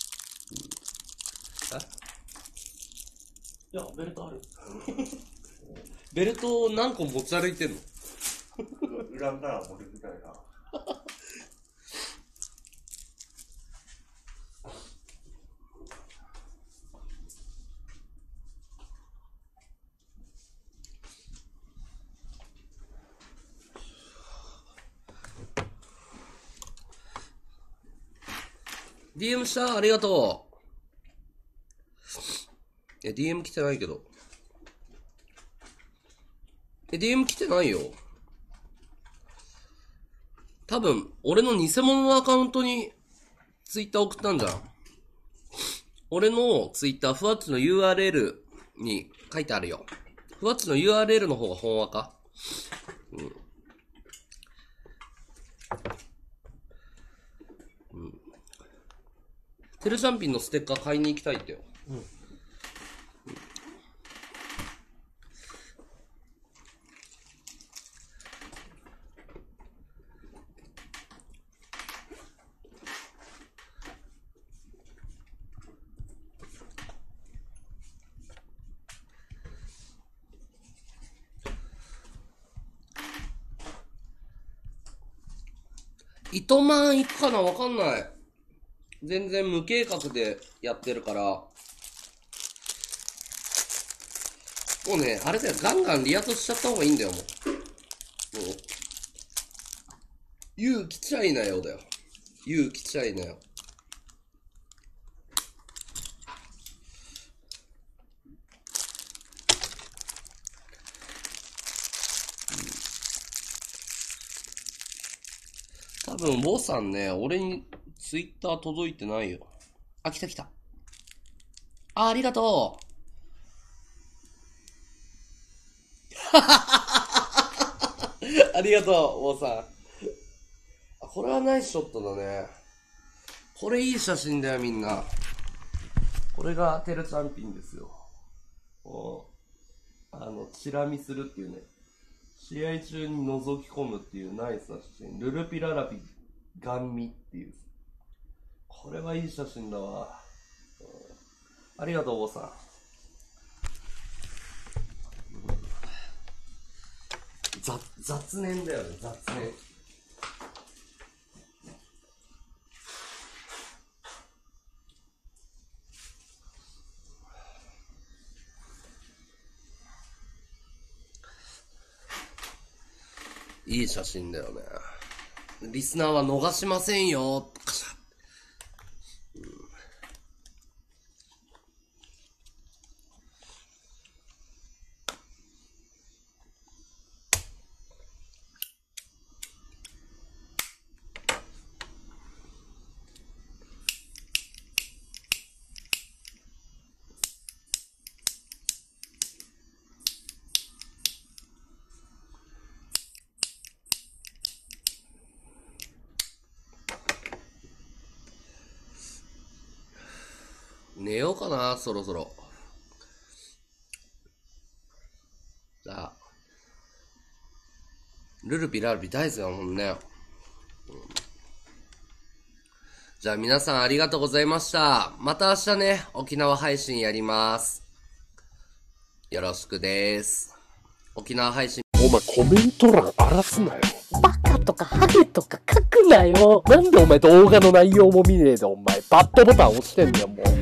え？いや、ベルトある。ベルト何個持ち歩いてんの？ いらんから持ってきたいな。 ディーエム したありがとう。え、ディーエム 来てないけど。え、ディーエム 来てないよ。多分、俺の偽物のアカウントにツイッター送ったんじゃん。俺のツイッター、ふわっちの ユーアールエル に書いてあるよ。ふわっちの ユーアールエル の方が本話か。うん。うん。テルチャンピンのステッカー買いに行きたいってよ。うん。糸満行くかなわかんない。全然無計画でやってるから。もうね、あれだよ、ガンガンリア突しちゃった方がいいんだよ、もう。もう。言う来ちゃいなよだよ。言う来ちゃいなよ。多分、ボさんね、俺にツイッター届いてないよ。あ、来た来た。あ、ありがとう。ありがとう、ボさん。あ、これはナイスショットだね。これいい写真だよ、みんな。これがテルチャンピンですよ。おあの、チラ見するっていうね。試合中に覗き込むっていうナイスな写真。ルルピララピガンミっていう。これはいい写真だわ。 ありがとう、お坊さん。雑、雑念だよね、雑念。いい写真だよね。リスナーは逃しませんよ。カシャ。寝ようかな、そろそろ。じゃあ、ルルピラルピ大好きだもんね。うん、じゃあ皆さんありがとうございました。また明日ね、沖縄配信やります。よろしくです。沖縄配信。 お前コメント欄荒らすなよ。 バカとかハゲとか書くなよ。 なんでお前動画の内容も見ねえでお前バッドボタン押してんだよもう。